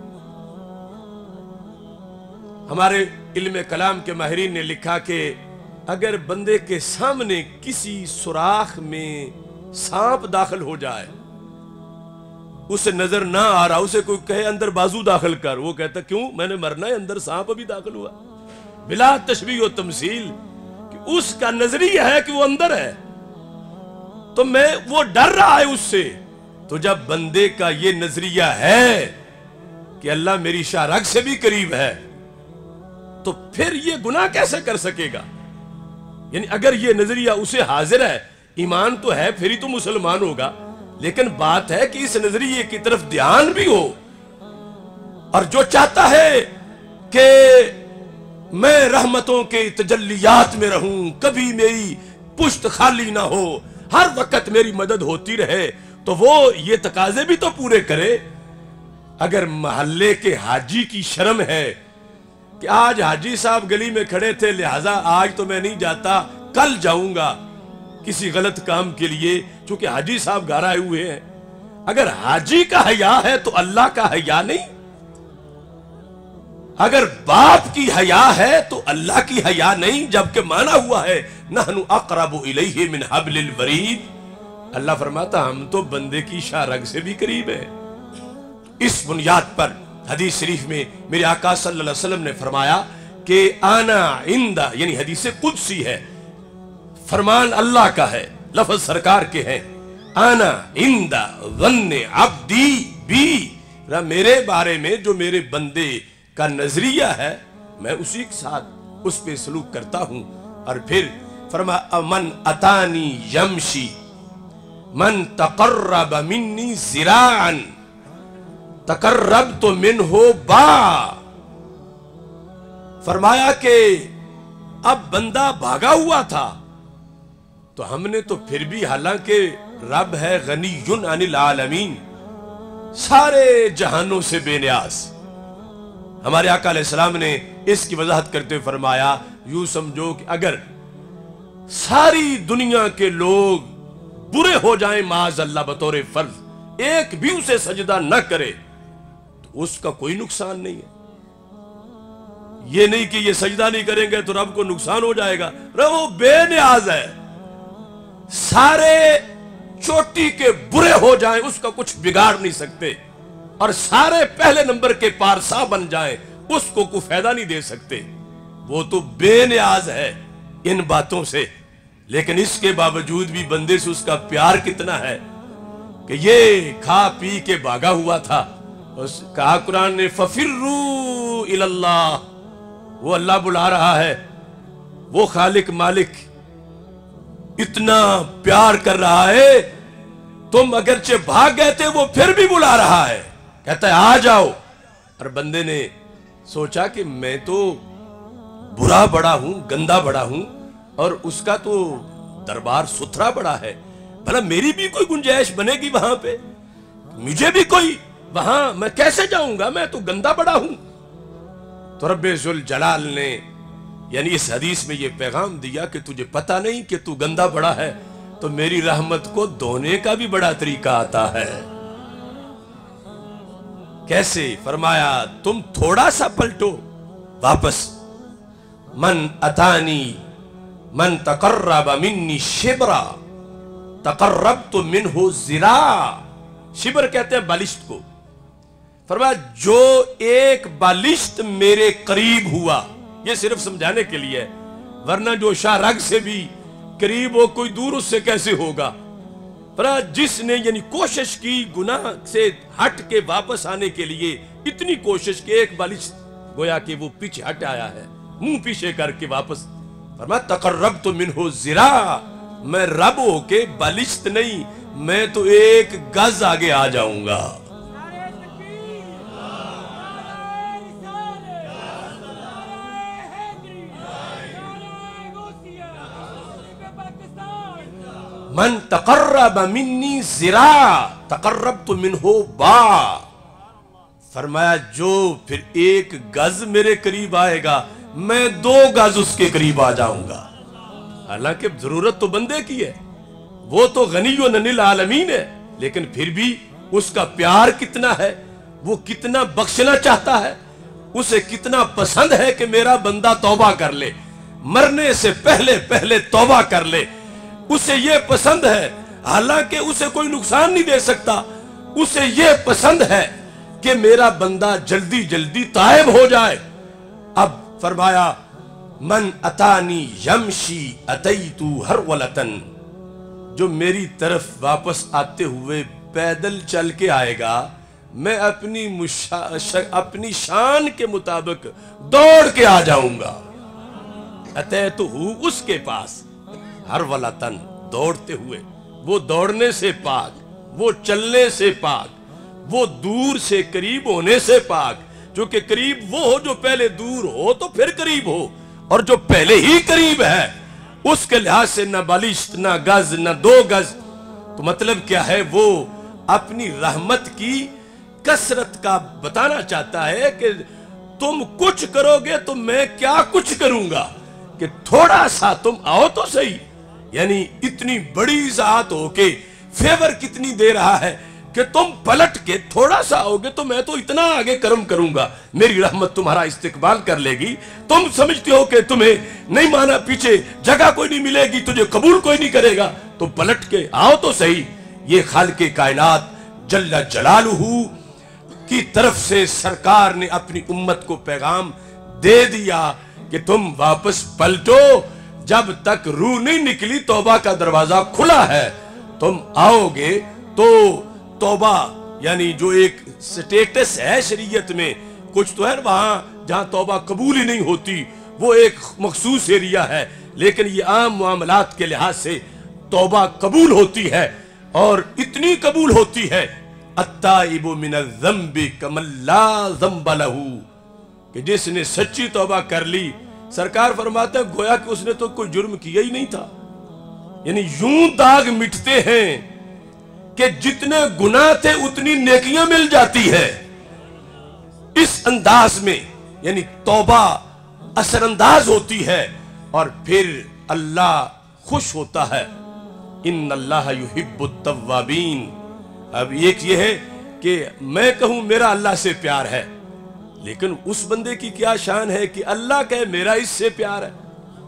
ہمارے علم کلام کے ماہرین نے لکھا کہ اگر بندے کے سامنے کسی سوراخ میں سانپ داخل ہو جائے اسے نظر نہ آ رہا اسے کوئی کہے اندر بازو داخل کر وہ کہتا کیوں میں نے مرنا ہے اندر سانپ ابھی داخل ہوا بلا تشبیہ و تمثیل کہ اس کا نظریہ ہے کہ وہ اندر ہے تو میں وہ ڈر رہا ہے اس سے. تو جب بندے کا یہ نظریہ ہے کہ اللہ میری شاہ رگ سے بھی قریب ہے تو پھر یہ گناہ کیسے کر سکے گا. یعنی اگر یہ نظریہ اسے حاضر ہے ایمان تو ہے پھر ہی تو مسلمان ہوگا لیکن بات ہے کہ اس نظریے کی طرف دھیان بھی ہو اور جو چاہتا ہے کہ میں رحمتوں کے تجلیات میں رہوں کبھی میری پشت خالی نہ ہو ہر وقت میری مدد ہوتی رہے تو وہ یہ تقاضے بھی تو پورے کرے. اگر محلے کے حاجی کی شرم ہے کہ آج حاجی صاحب گلی میں کھڑے تھے لہٰذا آج تو میں نہیں جاتا کل جاؤں گا کسی غلط کام کے لیے چونکہ حاجی صاحب گھر آئے ہوئے ہیں اگر حاجی کا حیا ہے تو اللہ کا حیا نہیں اگر باپ کی حیا ہے تو اللہ کی حیا نہیں جبکہ مانا ہوا ہے نحن اقرب الیہ من حبل الورید. اللہ فرماتا ہم تو بندے کی شاہ رگ سے بھی قریب ہے. اس بنیاد پر حدیث شریف میں میرے آقا صلی اللہ علیہ وسلم نے فرمایا کہ آنا عند یعنی حدیث قدسی ہے فرمان اللہ کا ہے لفظ سرکار کے ہیں آنا عند ظن عبدی بی میرے بارے میں جو میرے بندے کا نظریہ ہے میں اسی کے ساتھ اس پہ سلوک کرتا ہوں. اور پھر فرمایا من اتانی یمشی من تقرب منی ذراعا تقربت منہ با. فرمایا کہ اب بندہ بھاگا ہوا تھا تو ہم نے تو پھر بھی حالانکہ رب ہے غنی عن العالمین سارے جہانوں سے بے نیاز ہمارے آقا علیہ السلام نے اس کی وضاحت کرتے فرمایا یوں سمجھو کہ اگر ساری دنیا کے لوگ برے ہو جائیں معاذ اللہ بطور فرض ایک بھی اسے سجدہ نہ کرے تو اس کا کوئی نقصان نہیں ہے. یہ نہیں کہ یہ سجدہ نہیں کریں گے تو رب کو نقصان ہو جائے گا وہ بے نیاز ہے سارے چوٹی کے برے ہو جائیں اس کا کچھ بگاڑ نہیں سکتے اور سارے پہلے نمبر کے پارسا بن جائیں اس کو کوئی فائدہ نہیں دے سکتے، وہ تو بے نیاز ہے ان باتوں سے، لیکن اس کے باوجود بھی بندے سے اس کا پیار کتنا ہے کہ یہ کھا پی کے بھاگا ہوا تھا، کہا قرآن نے فَفِرُّوا إِلَى اللَّهِ، وہ اللہ بلا رہا ہے، وہ خالق مالک اتنا پیار کر رہا ہے، تم اگرچہ بھاگ گئے تھے وہ پھر بھی بلا رہا ہے، کہتا ہے آ جاؤ۔ اور بندے نے سوچا کہ میں تو برا بڑا ہوں، گندا بڑا ہوں، اور اس کا تو دربار ستھرا بڑا ہے، بھلا میری بھی کوئی گنجائش بنے گی وہاں پہ، مجھے بھی کوئی وہاں، میں کیسے جاؤں گا، میں تو گندا بڑا ہوں۔ تو رب ذوالجلال نے یعنی اس حدیث میں یہ پیغام دیا کہ تجھے پتہ نہیں کہ تو گندا بڑا ہے تو میری رحمت کو دھونے کا بھی بڑا طریقہ آتا ہے۔ کیسے؟ فرمایا تم تھوڑا سا پلٹو واپس، من اتانی من تقرب منی شبرا تقربت منہ ذراع، شبر کہتے ہیں بالشت کو، فرمایا جو ایک بالشت میرے قریب ہوا، یہ صرف سمجھانے کے لیے ہے، ورنہ جو شاہ رگ سے بھی قریب ہو کوئی دور اس سے کیسے ہوگا۔ فرمایا جس نے یعنی کوشش کی گناہ سے ہٹ کے واپس آنے کے لیے، اتنی کوشش کہ ایک بالشت گویا کہ وہ پیچھے ہٹ آیا ہے، منہ پیچھے کر کے واپس، فرمایا تقربت منہ ذراع، میں رب ہو کے بالشت نہیں، میں تو ایک گز آگے آ جاؤں گا۔ من تقرب منی ذراع تقربت منہ باع، فرمایا جو پھر ایک گز میرے قریب آئے گا میں 2 گز اس کے قریب آ جاؤں گا۔ حالانکہ ضرورت تو بندے کی ہے، وہ تو غنی و عن العالمین ہے، لیکن پھر بھی اس کا پیار کتنا ہے، وہ کتنا بخشنا چاہتا ہے، اسے کتنا پسند ہے کہ میرا بندہ توبہ کر لے، مرنے سے پہلے پہلے توبہ کر لے، اسے یہ پسند ہے، حالانکہ اسے کوئی نقصان نہیں دے سکتا، اسے یہ پسند ہے کہ میرا بندہ جلدی جلدی تائب ہو جائے۔ اب فرمایا من اتانی یمشی اتیتو ہرولتن، جو میری طرف واپس آتے ہوئے پیدل چل کے آئے گا میں اپنی شان کے مطابق دوڑ کے آ جاؤں گا۔ اتیتو اس کے پاس ہرولتن، دوڑتے ہوئے، وہ دوڑنے سے پاک، وہ چلنے سے پاک، وہ دور سے قریب ہونے سے پاک، جو کہ قریب وہ ہو جو پہلے دور ہو تو پھر قریب ہو، اور جو پہلے ہی قریب ہے اس کے لحاظ سے نہ بالشت نہ گز نہ 2 گز۔ تو مطلب کیا ہے، وہ اپنی رحمت کی کثرت کا بتانا چاہتا ہے کہ تم کچھ کرو گے تو میں کیا کچھ کروں گا، کہ تھوڑا سا تم آؤ تو صحیح، یعنی اتنی بڑی ذات ہو کے فیور کتنی دے رہا ہے کہ تم پلٹ کے تھوڑا سا آؤ گے تو میں تو اتنا آگے کرم کروں گا، میری رحمت تمہارا استقبال کر لے گی۔ تم سمجھتے ہو کہ تمہیں نہیں مانا، پیچھے جگہ کوئی نہیں ملے گی، تجھے قبول کوئی نہیں کرے گا، تو پلٹ کے آؤ تو صحیح۔ یہ خالق کائنات جل جلالہ کی طرف سے سرکار نے اپنی امت کو پیغام دے دیا کہ تم واپس پلٹو، جب تک روح نہیں نکلی توبہ کا دروازہ کھلا ہے، تم آؤ گے تو توبہ یعنی جو ایک سٹیٹس ہے شریعت میں، کچھ تو ہے وہاں جہاں توبہ قبول ہی نہیں ہوتی، وہ ایک مخصوص ایریا ہے، لیکن یہ عام معاملات کے لحاظ سے توبہ قبول ہوتی ہے، اور اتنی قبول ہوتی ہے التائب من الذنب کمن لا ذنب لہ، کہ جس نے سچی توبہ کر لی، سرکار فرماتا ہے گویا کہ اس نے تو کوئی جرم کیا ہی نہیں تھا، یعنی یوں داغ مٹتے ہیں کہ جتنے گناہ تھے اتنی نیکیاں مل جاتی ہے۔ اس انداز میں یعنی توبہ اثر انداز ہوتی ہے، اور پھر اللہ خوش ہوتا ہے، ان اللہ یحب التوابین۔ اب ایک یہ ہے کہ میں کہوں میرا اللہ سے پیار ہے، لیکن اس بندے کی کیا شان ہے کہ اللہ کہے میرا اس سے پیار ہے،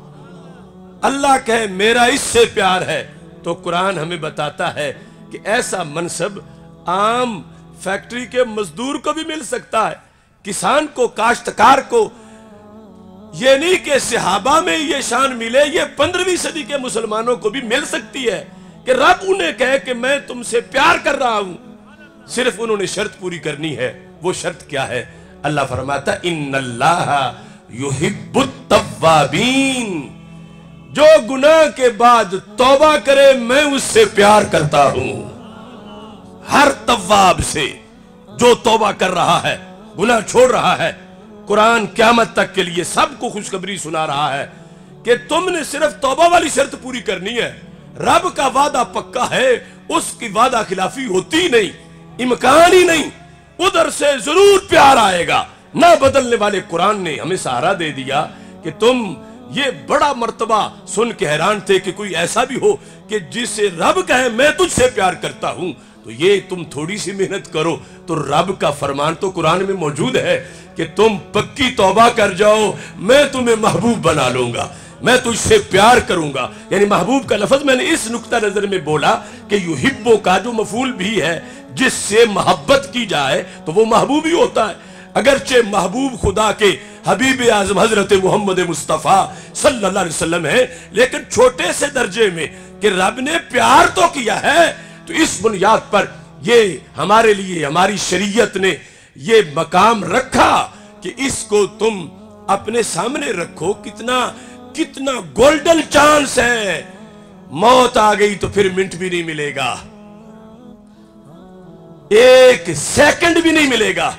اللہ کہے میرا اس سے پیار ہے۔ تو قرآن ہمیں بتاتا ہے کہ ایسا منصب عام فیکٹری کے مزدور کو بھی مل سکتا ہے किसान को, काश्तकार को। ये नहीं कि सहाबा में ये शान मिले, ये 15वीं सदी के मुसलमानों को भी मिल सकती है कि रब उन्हें कहे कि मैं तुमसे प्यार कर रहा हूं, सिर्फ उन्होंने शर्त पूरी करनी है। वो शर्त क्या है? अल्लाह फरमाता इन्नल्लाह युहिब्बुत तव्वाबीन, जो गुनाह के बाद तौबा करे मैं उससे प्यार करता हूं। हर तव्वाब से, जो तौबा कर रहा है, गुनाह छोड़ रहा है, कुरान क़यामत तक के लिए सबको खुशखबरी सुना रहा है कि तुमने सिर्फ तौबा वाली शर्त पूरी करनी है। रब का वादा पक्का है, उसकी वादा खिलाफी होती नहीं, इम्कान ही नहीं। उधर से जरूर प्यार आएगा। ना बदलने वाले कुरान ने हमें सहारा दे दिया कि तुम ये बड़ा मर्तबा सुन के हैरान थे कि कोई ऐसा भी हो कि जिसे रब कहे मैं तुझसे प्यार करता हूं, तो ये तुम थोड़ी सी मेहनत करो तो रब का फरमान तो कुरान में मौजूद है कि तुम पक्की तौबा कर जाओ, मैं तुम्हें महबूब बना लूंगा, मैं तुझसे प्यार करूंगा। यानी महबूब का लफ्ज मैंने इस नुक्ता नजर में बोला कि युहिब्बो का जो मफूल भी है, जिससे मोहब्बत की जाए तो वो महबूब ही होता है। अगरचे महबूब खुदा के हबीब आजम हजरत मोहम्मद मुस्तफ़ा सल्लल्लाहु अलैहि वसल्लम है, लेकिन छोटे से दर्जे में कि रब ने प्यार तो किया है। तो इस बुनियाद पर ये हमारे लिए, हमारी शरीयत ने ये मकाम रखा कि इसको तुम अपने सामने रखो। कितना कितना गोल्डन चांस है। मौत आ गई तो फिर मिनट भी नहीं मिलेगा, एक सेकंड भी नहीं मिलेगा।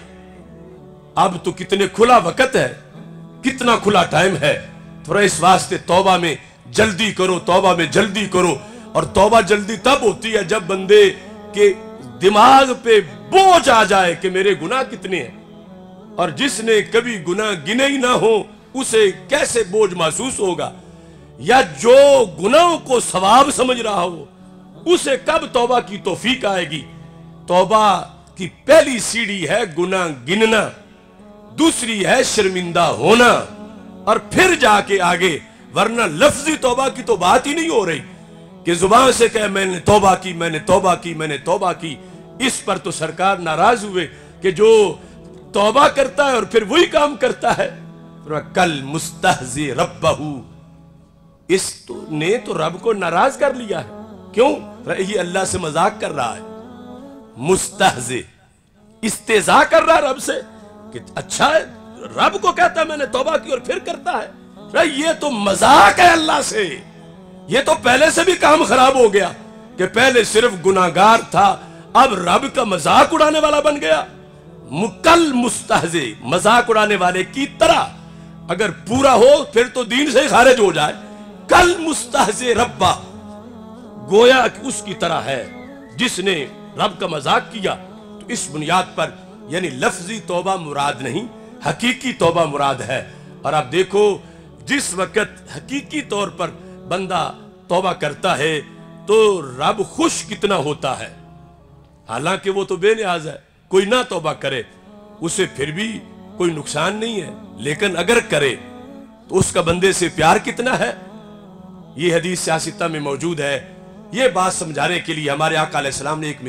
अब तो कितने खुला वक्त है, कितना खुला टाइम है। थोड़ा इस वास्ते तौबा में जल्दी करो, तौबा में जल्दी करो। और तौबा जल्दी तब होती है जब बंदे के दिमाग पे बोझ आ जाए कि मेरे गुनाह कितने हैं। और जिसने कभी गुनाह गिने ही ना हो उसे कैसे बोझ महसूस होगा, या जो गुनाहों को सवाब समझ रहा हो उसे कब तौबा की तौफीक आएगी। तौबा की पहली सीढ़ी है गुनाह गिनना, दूसरी है शर्मिंदा होना, और फिर जाके आगे। वरना लफ्जी तौबा की तो बात ही नहीं हो रही कि जुबान से कहे मैंने तौबा की, मैंने तौबा की, मैंने तौबा की। इस पर तो सरकार नाराज हुए कि जो तौबा करता है और फिर वही काम करता है। कल मुस्तहज़ी रब्बहू, इस ने तो रब को नाराज कर लिया है। क्यों? ये अल्लाह से मजाक कर रहा है। मुस्तहज़ी, इस्तेज़ा कर रहा है रब से कि अच्छा है, रब को कहता है मैंने तौबा की और फिर करता है। ये तो मजाक है अल्लाह से। ये तो पहले से भी काम खराब हो गया कि पहले सिर्फ गुनाहगार था, अब रब का मजाक उड़ाने वाला बन गया। मुकल मुस्तहज़ी, मजाक उड़ाने वाले की तरह। अगर पूरा हो फिर तो दीन से खारिज हो जाए। कल मुस्तहज़ी रब्बा, गोया उसकी तरह है जिसने रब का मजाक किया। तो इस बुनियाद पर यानी लफ्जी तौबा मुराद नहीं, हकीकी तौबा मुराद है। और आप देखो जिस वक्त हकीकी तौर पर बंदा तौबा करता है तो रब खुश कितना होता है। हालांकि वो तो बेनियाज है, कोई ना तौबा करे उसे फिर भी कोई नुकसान नहीं है, लेकिन अगर करे तो उसका बंदे से प्यार कितना है। ये हदीस सियासिता में मौजूद है। ये बात समझाने के लिए हमारे आका अलैहिस्सलाम ने एक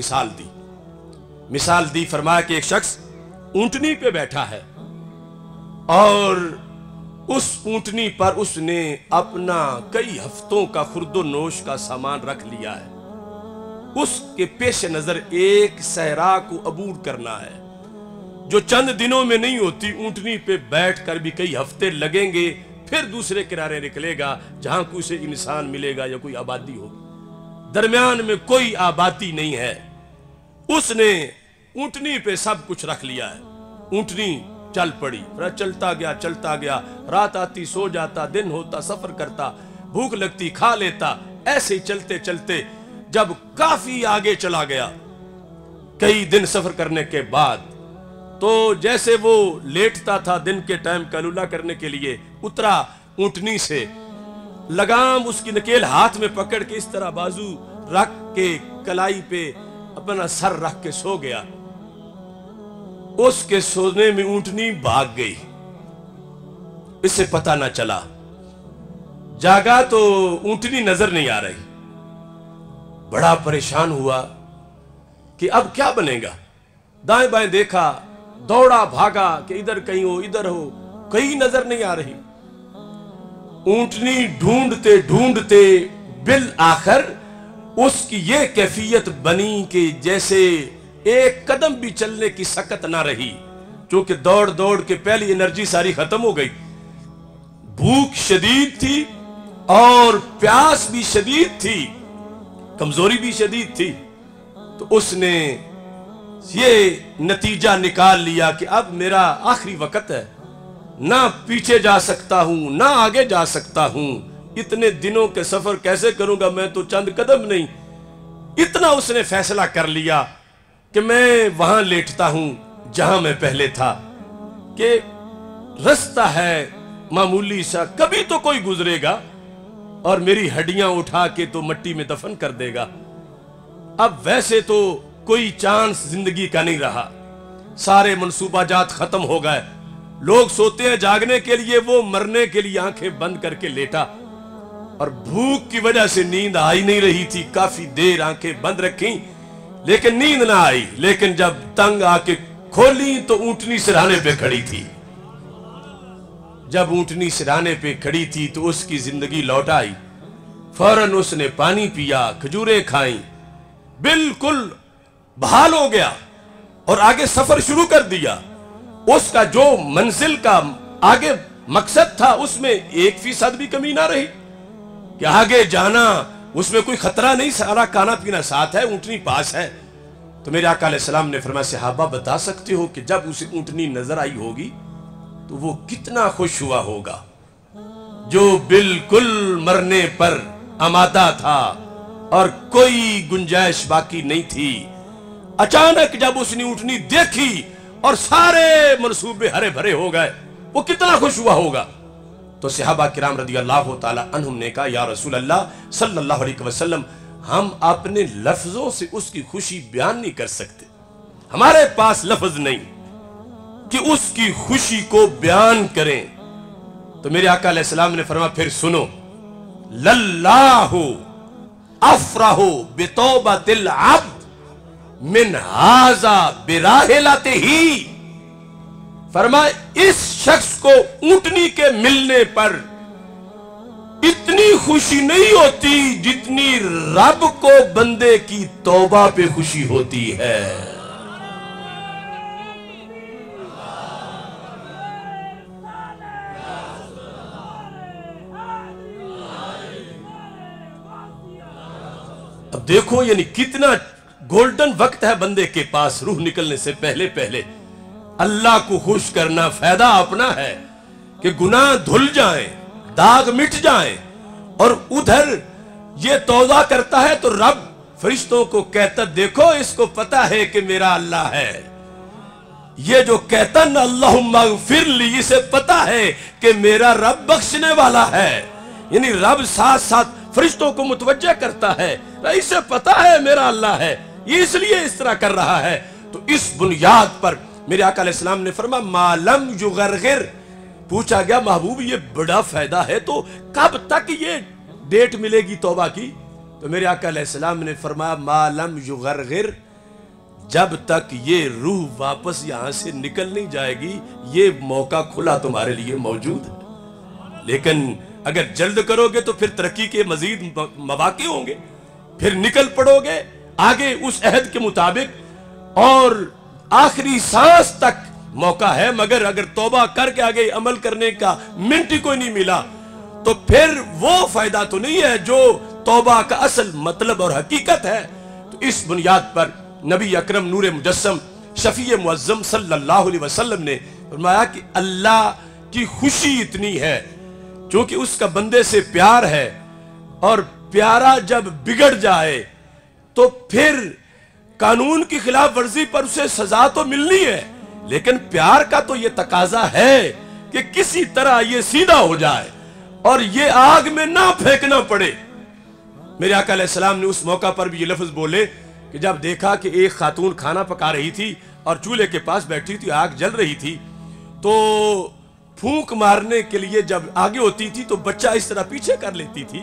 मिसाल दी। फरमाया कि एक शख्स ऊंटनी पे बैठा है और उस ऊंटनी पर उसने अपना कई हफ्तों का खुर्दो नोश का सामान रख लिया है। उसके पेश नजर एक सहरा को अबूर करना है जो चंद दिनों में नहीं होती। ऊंटनी पे बैठकर भी कई हफ्ते लगेंगे, फिर दूसरे किनारे निकलेगा जहां कोई से इंसान मिलेगा या कोई आबादी होगी। दरमियान में कोई आबादी नहीं है। उसने ऊंटनी पे सब कुछ रख लिया है। ऊंटनी चल पड़ी, चलता गया, रात आती सो जाता, दिन होता सफर करता, भूख लगती खा लेता। ऐसे ही चलते चलते जब काफी आगे चला गया, कई दिन सफर करने के बाद, तो जैसे वो लेटता था दिन के टाइम कलूला करने के लिए, उतरा ऊंटनी से, लगाम उसकी नकेल हाथ में पकड़ के इस तरह बाजू रख के कलाई पे अपना सर रख के सो गया। उसके सोने में ऊंटनी भाग गई, इसे पता ना चला। जागा तो ऊंटनी नजर नहीं आ रही। बड़ा परेशान हुआ कि अब क्या बनेगा। दाएं बाएं देखा, دوڑا بھاگا کہ ادھر کہیں ہو ادھر ہو، کہیں نظر نہیں آ رہی۔ اونٹنی ڈھونڈتے ڈھونڈتے بالآخر اس کی یہ کیفیت بنی کہ جیسے ایک قدم بھی چلنے کی سکت نہ رہی، چونکہ دوڑ دوڑ کے پہلی انرجی ساری ختم ہو گئی۔ بھوک شدید تھی اور پیاس بھی شدید تھی، کمزوری بھی شدید تھی، تو اس نے یہ نتیجہ نکال لیا کہ اب میرا آخری وقت ہے، نہ پیچھے جا سکتا ہوں نہ آگے جا سکتا ہوں، اتنے دنوں کے سفر کیسے کروں گا، میں تو چند قدم نہیں۔ اتنا اس نے فیصلہ کر لیا کہ میں وہاں لیٹتا ہوں جہاں میں پہلے تھا، کہ رستہ ہے معمولی سا، کبھی تو کوئی گزرے گا اور میری ہڈیاں اٹھا کے تو مٹی میں دفن کر دے گا۔ اب ویسے تو کوئی چانس زندگی کا نہیں رہا، سارے منصوبہ جات ختم ہو گئے، لوگ سوتے ہیں جاگنے کے لیے، وہ مرنے کے لیے آنکھیں بند کر کے لیٹا، اور بھوک کی وجہ سے نیند آئی نہیں رہی تھی، کافی دیر آنکھیں بند رکھیں لیکن نیند نہ آئی، لیکن جب تنگ آ کے کھولی تو اونٹنی سرہانے پہ کھڑی تھی۔ جب اونٹنی سرہانے پہ کھڑی تھی تو اس کی زندگی لوٹ آئی، فوراً اس نے پانی پیا، کھجوریں کھائیں، بالکل بحال ہو گیا اور آگے سفر شروع کر دیا۔ اس کا جو منزل کا آگے مقصد تھا اس میں 1% بھی کمی نہ رہی، کہ آگے جانا اس میں کوئی خطرہ نہیں، سارا کھانا پینا ساتھ ہے، اونٹنی پاس ہے۔ تو میرے آقا علیہ السلام نے فرمایا صحابہ بتا سکتے ہو کہ جب اسے اونٹنی نظر آئی ہوگی تو وہ کتنا خوش ہوا ہوگا، جو بالکل مرنے پر آمادہ تھا اور کوئی گنجائش باقی نہیں تھی۔ اچانک جب اس نے اونٹنی دیکھی اور سارے منصوبے ہرے بھرے ہو گئے، وہ کتنا خوش ہوا ہوگا۔ تو صحابہ کرام رضی اللہ تعالی عنہم نے کہا یا رسول اللہ صلی اللہ علیہ وسلم، ہم اپنے لفظوں سے اس کی خوشی بیان نہیں کر سکتے، ہمارے پاس لفظ نہیں کہ اس کی خوشی کو بیان کریں۔ تو میرے آقا علیہ السلام نے فرمایا پھر سنو، للہ افرح بتوبۃ العبد من ھذا براحلتہ، فرمایا اس شخص کو اونٹنی کے ملنے پر اتنی خوشی نہیں ہوتی جتنی رب کو بندے کی توبہ پہ خوشی ہوتی ہے۔ اب دیکھو یعنی کتنا گولڈن وقت ہے بندے کے پاس، روح نکلنے سے پہلے پہلے اللہ کو خوش کرنا۔ فائدہ اپنا ہے کہ گناہ دھل جائیں، داغ مٹ جائیں، اور ادھر یہ توبہ کرتا ہے تو رب فرشتوں کو کہتا دیکھو اس کو پتا ہے کہ میرا اللہ ہے، یہ جو کہتا نا اللہم اغفر لی، اسے پتا ہے کہ میرا رب بخشنے والا ہے، یعنی رب ساتھ ساتھ فرشتوں کو متوجہ کرتا ہے، اسے پتا ہے میرا اللہ ہے، یہ اس لیے اس طرح کر رہا ہے۔ تو اس بنیاد پر میرے آقا علیہ السلام نے فرمایا ما لم یغرغر، پوچھا گیا محبوب یہ بڑا فائدہ ہے تو کب تک یہ ڈیٹ ملے گی توبہ کی؟ تو میرے آقا علیہ السلام نے فرمایا ما لم یغرغر، جب تک یہ روح واپس یہاں سے نکل نہیں جائے گی یہ موقع کھلا تمہارے لیے موجود ہے، لیکن اگر جلد کرو گے تو پھر ترقی کے مزید مواقع ہوں گے، پھر نکل پڑو گے آگے اس عہد کے مطابق اور آخری سانس تک موقع ہے، مگر اگر توبہ کر کے آگے عمل کرنے کا منٹ ہی کوئی نہیں ملا تو پھر وہ فائدہ تو نہیں ہے جو توبہ کا اصل مطلب اور حقیقت ہے۔ تو اس بنیاد پر نبی اکرم نور مجسم شفیع معظم صلی اللہ علیہ وسلم نے فرمایا کہ اللہ کی خوشی اتنی ہے چونکہ اس کا بندے سے پیار ہے، اور پیارا جب بگڑ جائے تو پھر قانون کی خلاف ورزی پر اسے سزا تو ملنی ہے، لیکن پیار کا تو یہ تقاضا ہے کہ کسی طرح یہ سیدھا ہو جائے اور یہ آگ میں نہ پھینکنا پڑے۔ میرے آقا علیہ السلام نے اس موقع پر بھی یہ لفظ بولے کہ جب دیکھا کہ ایک خاتون کھانا پکا رہی تھی اور چولہے کے پاس بیٹھی تھی، آگ جل رہی تھی، تو پھونک مارنے کے لیے جب آگے ہوتی تھی تو بچہ اس طرح پیچھے کر لیتی تھی،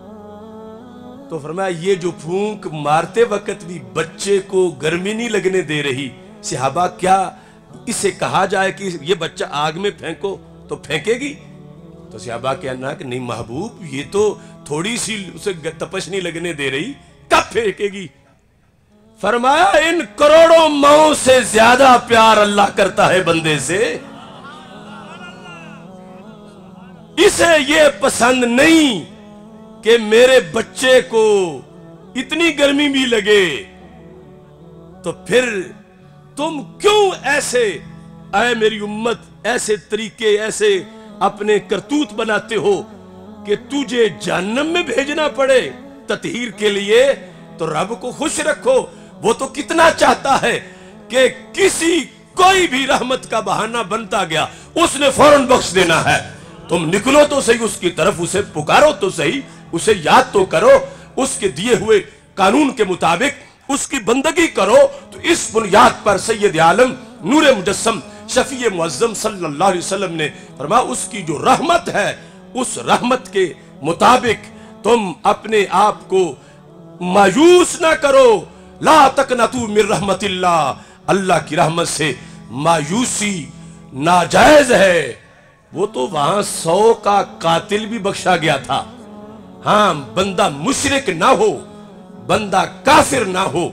تو فرمایا یہ جو پھونک مارتے وقت بھی بچے کو گرمی نہیں لگنے دے رہی، صحابہ کیا اسے کہا جائے کہ یہ بچہ آگ میں پھینکو تو پھینکے گی؟ تو صحابہ کہنا کہ نہیں محبوب، یہ تو تھوڑی سی اسے تپش نہیں لگنے دے رہی، کب پھینکے گی؟ فرمایا ان کروڑوں ماؤں سے زیادہ پیار اللہ کرتا ہے بندے سے، اسے یہ پسند نہیں کہ میرے بچے کو اتنی گرمی بھی لگے، تو پھر تم کیوں ایسے اے میری امت ایسے طریقے، ایسے اپنے کرتوت بناتے ہو کہ تجھے جہنم میں بھیجنا پڑے تطہیر کے لیے؟ تو رب کو خوش رکھو، وہ تو کتنا چاہتا ہے کہ کسی کوئی بھی رحمت کا بہانہ بنتا گیا اس نے فوراً بخش دینا ہے۔ تم نکلو تو صحیح اس کی طرف، اسے پکارو تو صحیح، اسے یاد تو کرو، اس کے دیے ہوئے قانون کے مطابق اس کی بندگی کرو۔ تو اس بنیاد پر سید عالم نور مجسم شفیع معظم صلی اللہ علیہ وسلم نے فرمایا اس کی جو رحمت ہے، اس رحمت کے مطابق تم اپنے آپ کو مایوس نہ کرو۔ لا تقنطوا من رحمت اللہ، اللہ کی رحمت سے مایوسی ناجائز ہے۔ وہ تو وہاں 100 کا قاتل بھی بخشا گیا تھا، ہاں بندہ مشرک نہ ہو، بندہ کافر نہ ہو،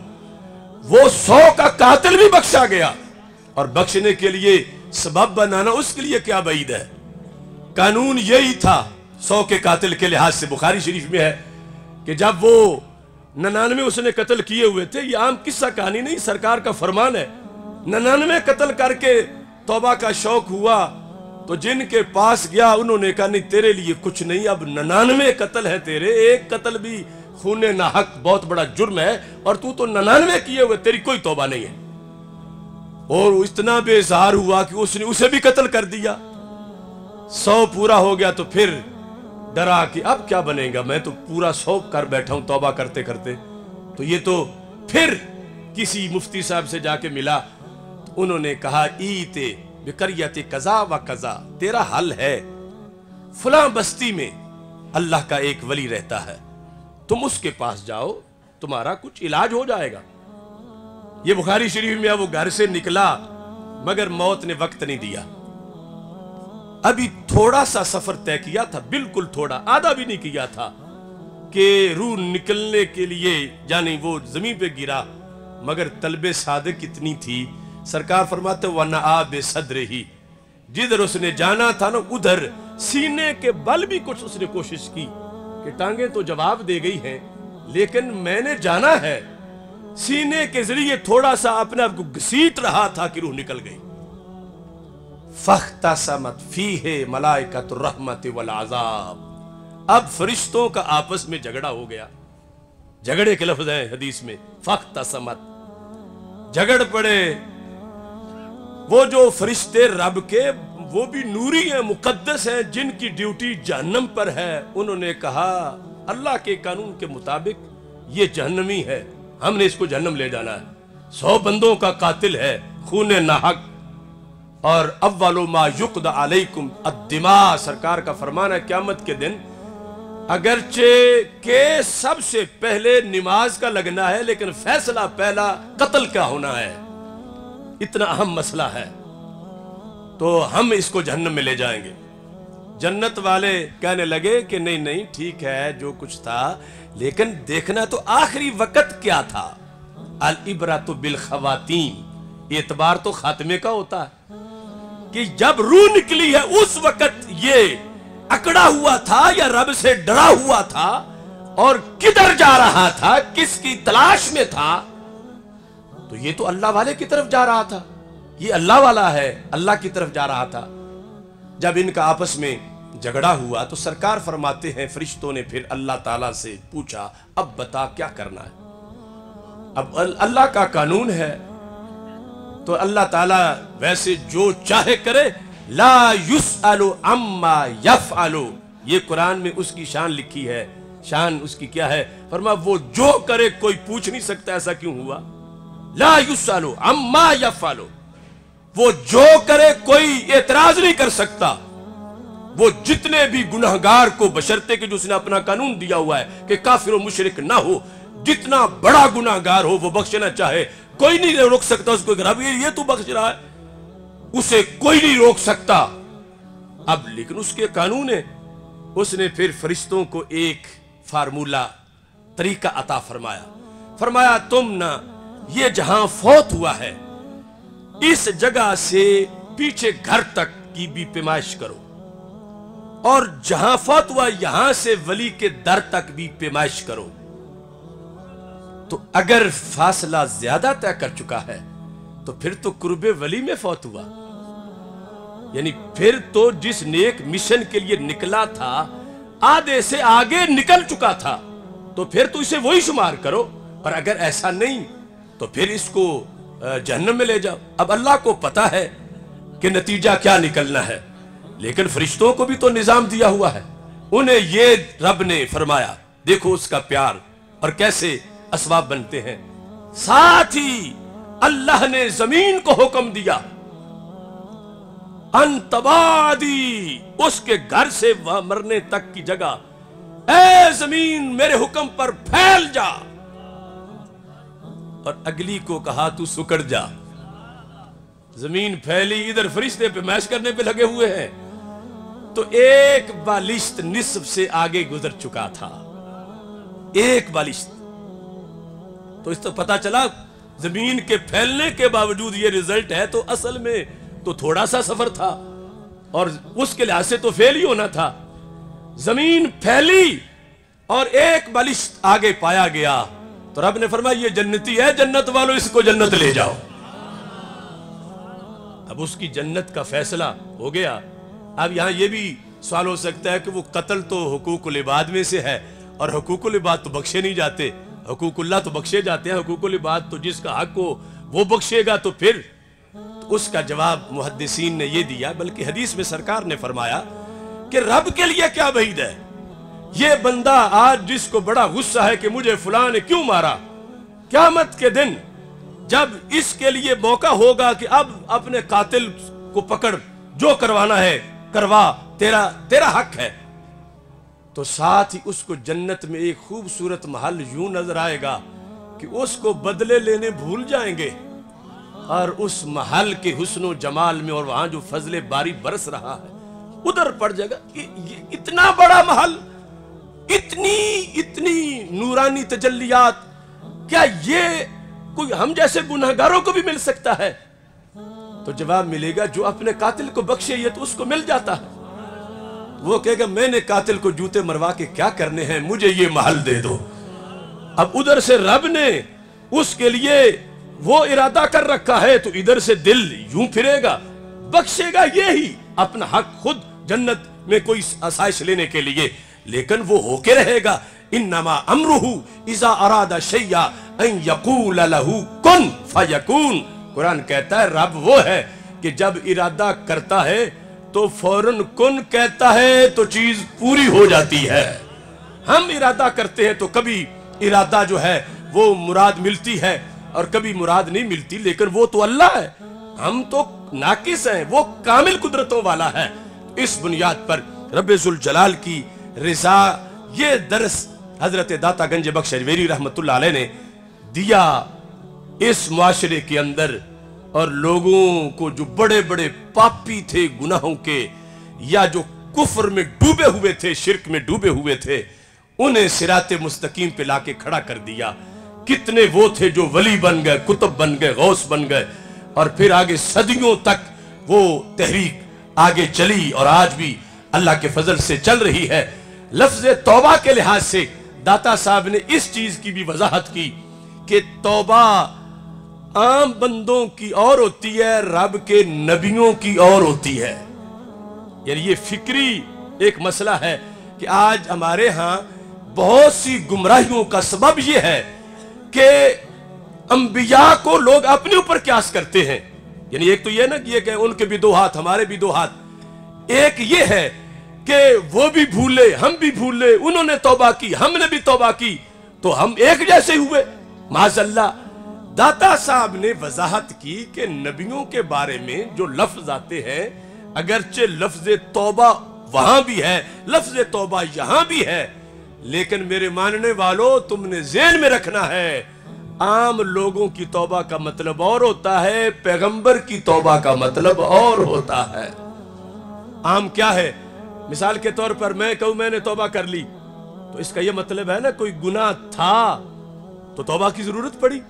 وہ 100 کا قاتل بھی بخشا گیا۔ اور بخشنے کے لیے سبب بنانا اس کے لیے کیا بعید ہے؟ قانون یہی تھا 100 کے قاتل کے لحاظ سے۔ بخاری شریف میں ہے کہ جب وہ 99 اس نے قتل کیے ہوئے تھے، یہ عام قصہ کہانی نہیں، سرکار کا فرمان ہے، 99 قتل کر کے توبہ کا شوق ہوا تو جن کے پاس گیا انہوں نے کہا نہیں تیرے لیے کچھ نہیں، اب 99 قتل ہے تیرے، ایک قتل بھی خون ناحق بہت بڑا جرم ہے، اور تو 99 کیے ہوئے، تیری کوئی توبہ نہیں ہے۔ اور اتنا بے زار ہوا کہ اس نے اسے بھی قتل کر دیا۔ 100 پورا ہو گیا تو پھر ڈرا کہ اب کیا بنے گا، میں تو پورا 100 کر بیٹھا ہوں توبہ کرتے کرتے۔ تو یہ تو پھر کسی مفتی صاحب سے جا کے ملا، تو انہوں نے کہا ایتے بقریت قضا و قضا، تیرا حل ہے، فلاں بستی میں اللہ کا ایک ولی رہتا ہے، تم اس کے پاس جاؤ، تمہارا کچھ علاج ہو جائے گا۔ یہ بخاری شریف میں وہ گھر سے نکلا مگر موت نے وقت نہیں دیا، ابھی تھوڑا سا سفر طے کیا تھا، بالکل تھوڑا، آدھا بھی نہیں کیا تھا کہ روح نکلنے کے لیے یعنی وہ زمین پہ گرا، مگر طلب صادق اتنی تھی، سرکار فرماتے وَنَعَا بِصَدْرِهِ، جدھر اس نے جانا تھا نا ادھر سینے کے بل بھی کچھ اس نے کوشش کی کہ ٹانگیں تو جواب دے گئی ہیں لیکن میں نے جانا ہے، سینے کے ذریعے تھوڑا سا اپنے آپ کو گھسیٹ رہا تھا کہ روح نکل گئی۔ فَاخْتَصَمَتْ فِيهِ مَلَائِكَةُ الرَّحْمَةِ وَالْعَذَابِ، اب فرشتوں کا آپس میں جھگڑا ہو گیا، جھگڑے کے لفظ ہیں حدیث میں، فَاخْتَصَمَتْ، جھگڑ پڑے۔ وہ جو فرشتے رب کے وہ بھی نوری ہیں، مقدس ہیں، جن کی ڈیوٹی جہنم پر ہے، انہوں نے کہا اللہ کے قانون کے مطابق یہ جہنمی ہے، ہم نے اس کو جہنم لے جانا ہے، 100 بندوں کا قاتل ہے، خون ناحق۔ اور اول ما یقض علیکم الدماء، سرکار کا فرمان ہے قیامت کے دن اگرچہ کہ سب سے پہلے نماز کا لگنا ہے لیکن فیصلہ پہلا قتل کا ہونا ہے، اتنا اہم مسئلہ ہے، تو ہم اس کو جہنم میں لے جائیں گے۔ جنت والے کہنے لگے کہ نہیں نہیں ٹھیک ہے جو کچھ تھا، لیکن دیکھنا تو آخری وقت کیا تھا، العبرۃ بالخواتین، اعتبار تو خاتمے کا ہوتا ہے کہ جب روح نکلی ہے اس وقت یہ اکڑا ہوا تھا یا رب سے ڈرا ہوا تھا، اور کدھر جا رہا تھا، کس کی تلاش میں تھا، تو یہ تو اللہ والے کی طرف جا رہا تھا، یہ اللہ والا ہے، اللہ کی طرف جا رہا تھا۔ جب ان کا آپس میں جھگڑا ہوا تو سرکار فرماتے ہیں فرشتوں نے پھر اللہ تعالیٰ سے پوچھا اب بتا کیا کرنا ہے۔ اب اللہ کا قانون ہے تو اللہ تعالیٰ ویسے جو چاہے کرے، لا یسأل عما یفعل، یہ قرآن میں اس کی شان لکھی ہے، شان اس کی کیا ہے، فرمایا وہ جو کرے کوئی پوچھ نہیں سکتا ایسا کیوں ہوا، لا یسأل عما یفعل، وہ جو کرے کوئی اعتراض نہیں کر سکتا۔ وہ جتنے بھی گناہگار کو بشرطے کہ جو اس نے اپنا قانون دیا ہوا ہے کہ کافر و مشرک نہ ہو، جتنا بڑا گناہگار ہو وہ بخشنا چاہے، کوئی نہیں روک سکتا اس کو، رب یہ تو بخش رہا ہے، اسے کوئی نہیں روک سکتا. اب لیکن اس کے قانون ہے. اس نے پھر فرشتوں کو ایک فارمولہ طریقہ عطا فرمایا تم نہ یہ جہاں فوت ہوا ہے اس جگہ سے پیچھے گھر تک کی بھی پیمائش کرو، اور جہاں فوت ہوا یہاں سے ولی کے در تک بھی پیمائش کرو. تو اگر فاصلہ زیادہ طے کر چکا ہے تو پھر تو قرب ولی میں فوت ہوا، یعنی پھر تو جس نیک مشن کے لیے نکلا تھا آدھے سے آگے نکل چکا تھا، تو پھر تو اسے وہی شمار کرو. اور اگر ایسا نہیں تو پھر اس کو جہنم میں لے جاؤ. اب اللہ کو پتا ہے کہ نتیجہ کیا نکلنا ہے، لیکن فرشتوں کو بھی تو نظام دیا ہوا ہے. انہیں یہ رب نے فرمایا. دیکھو اس کا پیار اور کیسے اسباب بنتے ہیں. ساتھ ہی اللہ نے زمین کو حکم دیا انتبادی، اس کے گھر سے وہ مرنے تک کی جگہ، اے زمین میرے حکم پر پھیل جا. اور اگلی کو کہا تو سکڑ جا. زمین پھیلی، ادھر فرشتے پہ میش کرنے پہ لگے ہوئے ہیں. تو ایک بالشت نصف سے آگے گزر چکا تھا، ایک بالشت. تو اس تو پتا چلا زمین کے پھیلنے کے باوجود یہ رزلٹ ہے، تو اصل میں تو تھوڑا سا سفر تھا اور اس کے لحاظ سے تو فیل ہی ہونا تھا. زمین پھیلی اور ایک بالشت آگے پایا گیا تو رب نے فرمایا یہ جنتی ہے، جنت والوں اس کو جنت لے جاؤ. اب اس کی جنت کا فیصلہ ہو گیا. اب یہاں یہ بھی سوال ہو سکتا ہے کہ وہ قتل تو حقوق العباد میں سے ہے، اور حقوق العباد تو بخشے نہیں جاتے، حقوق اللہ تو بخشے جاتے ہیں، حقوق العباد تو جس کا حق ہو وہ بخشے گا. تو پھر اس کا جواب محدثین نے یہ دیا، بلکہ حدیث میں سرکار نے فرمایا کہ رب کے لیے کیا بعید ہے. یہ بندہ آج جس کو بڑا غصہ ہے کہ مجھے فلاں نے کیوں مارا، قیامت کے دن جب اس کے لیے موقع ہوگا کہ اب اپنے قاتل کو پکڑ، جو کروانا ہے کروا، تیرا حق ہے، تو ساتھ ہی اس کو جنت میں ایک خوبصورت محل یوں نظر آئے گا کہ اس کو بدلے لینے بھول جائیں گے، اور اس محل کے حسن و جمال میں اور وہاں جو فضل باری برس رہا ہے ادھر پڑ جائے گا. یہ اتنا بڑا محل، اتنی نورانی تجلیات، کیا یہ کوئی ہم جیسے گناہگاروں کو بھی مل سکتا ہے؟ تو جواب ملے گا جو اپنے قاتل کو بخشے یہ تو اس کو مل جاتا ہے. وہ کہے گا میں نے قاتل کو جوتے مروا کے کیا کرنے ہیں، مجھے یہ محل دے دو. اب ادھر سے رب نے اس کے لیے وہ ارادہ کر رکھا ہے تو ادھر سے دل یوں پھرے گا، بخشے گا یہی اپنا حق خود جنت میں کوئی آسائش لینے کے لیے، لیکن وہ ہو کے رہے گا. انما امرہ اذا اراد شیئا ان یقول لہ کن فیکون. قرآن کہتا ہے رب وہ ہے کہ جب ارادہ کرتا ہے تو فوراً کن کہتا ہے تو چیز پوری ہو جاتی ہے. ہم ارادہ کرتے ہیں تو کبھی ارادہ جو ہے وہ مراد ملتی ہے اور کبھی مراد نہیں ملتی، لیکن وہ تو اللہ ہے، ہم تو ناقص ہیں، وہ کامل قدرتوں والا ہے. اس بنیاد پر رب ذوالجلال کی رضا، یہ درس حضرت داتا گنج بخش اجمیری رحمت اللہ علیہ نے دیا اس معاشرے کے اندر. اور لوگوں کو جو بڑے بڑے پاپی تھے گناہوں کے، یا جو کفر میں ڈوبے ہوئے تھے، شرک میں ڈوبے ہوئے تھے، انہیں صراط مستقیم پہ لا کے کھڑا کر دیا. کتنے وہ تھے جو ولی بن گئے، کتب بن گئے، غوث بن گئے، اور پھر آگے صدیوں تک وہ تحریک آگے چلی اور آج بھی اللہ کے فضل سے چل رہی ہے. لفظ توبہ کے لحاظ سے داتا صاحب نے اس چیز کی بھی وضاحت کی کہ توبہ عام بندوں کی اور ہوتی ہے، رب کے نبیوں کی اور ہوتی ہے. یعنی یہ فکری ایک مسئلہ ہے کہ آج ہمارے ہاں بہت سی گمراہیوں کا سبب یہ ہے کہ انبیاء کو لوگ اپنے اوپر قیاس کرتے ہیں. یعنی ایک تو یہ نا کہ ان کے بھی دو ہاتھ، ہمارے بھی دو ہاتھ. ایک یہ ہے کہ وہ بھی بھولے، ہم بھی بھولے، انہوں نے توبہ کی، ہم نے بھی توبہ کی، تو ہم ایک جیسے ہوئے. معاذ اللہ. داتا صاحب نے وضاحت کی کہ نبیوں کے بارے میں جو لفظ آتے ہیں، اگرچہ لفظ توبہ وہاں بھی ہے، لفظ توبہ یہاں بھی ہے، لیکن میرے ماننے والوں تم نے ذہن میں رکھنا ہے عام لوگوں کی توبہ کا مطلب اور ہوتا ہے، پیغمبر کی توبہ کا مطلب اور ہوتا ہے۔ عام کیا ہے؟ مثال کے طور پر میں کہوں میں نے توبہ کر لی، تو اس کا یہ مطلب ہے نا کوئی گناہ تھا تو توبہ کی ضرورت پڑی۔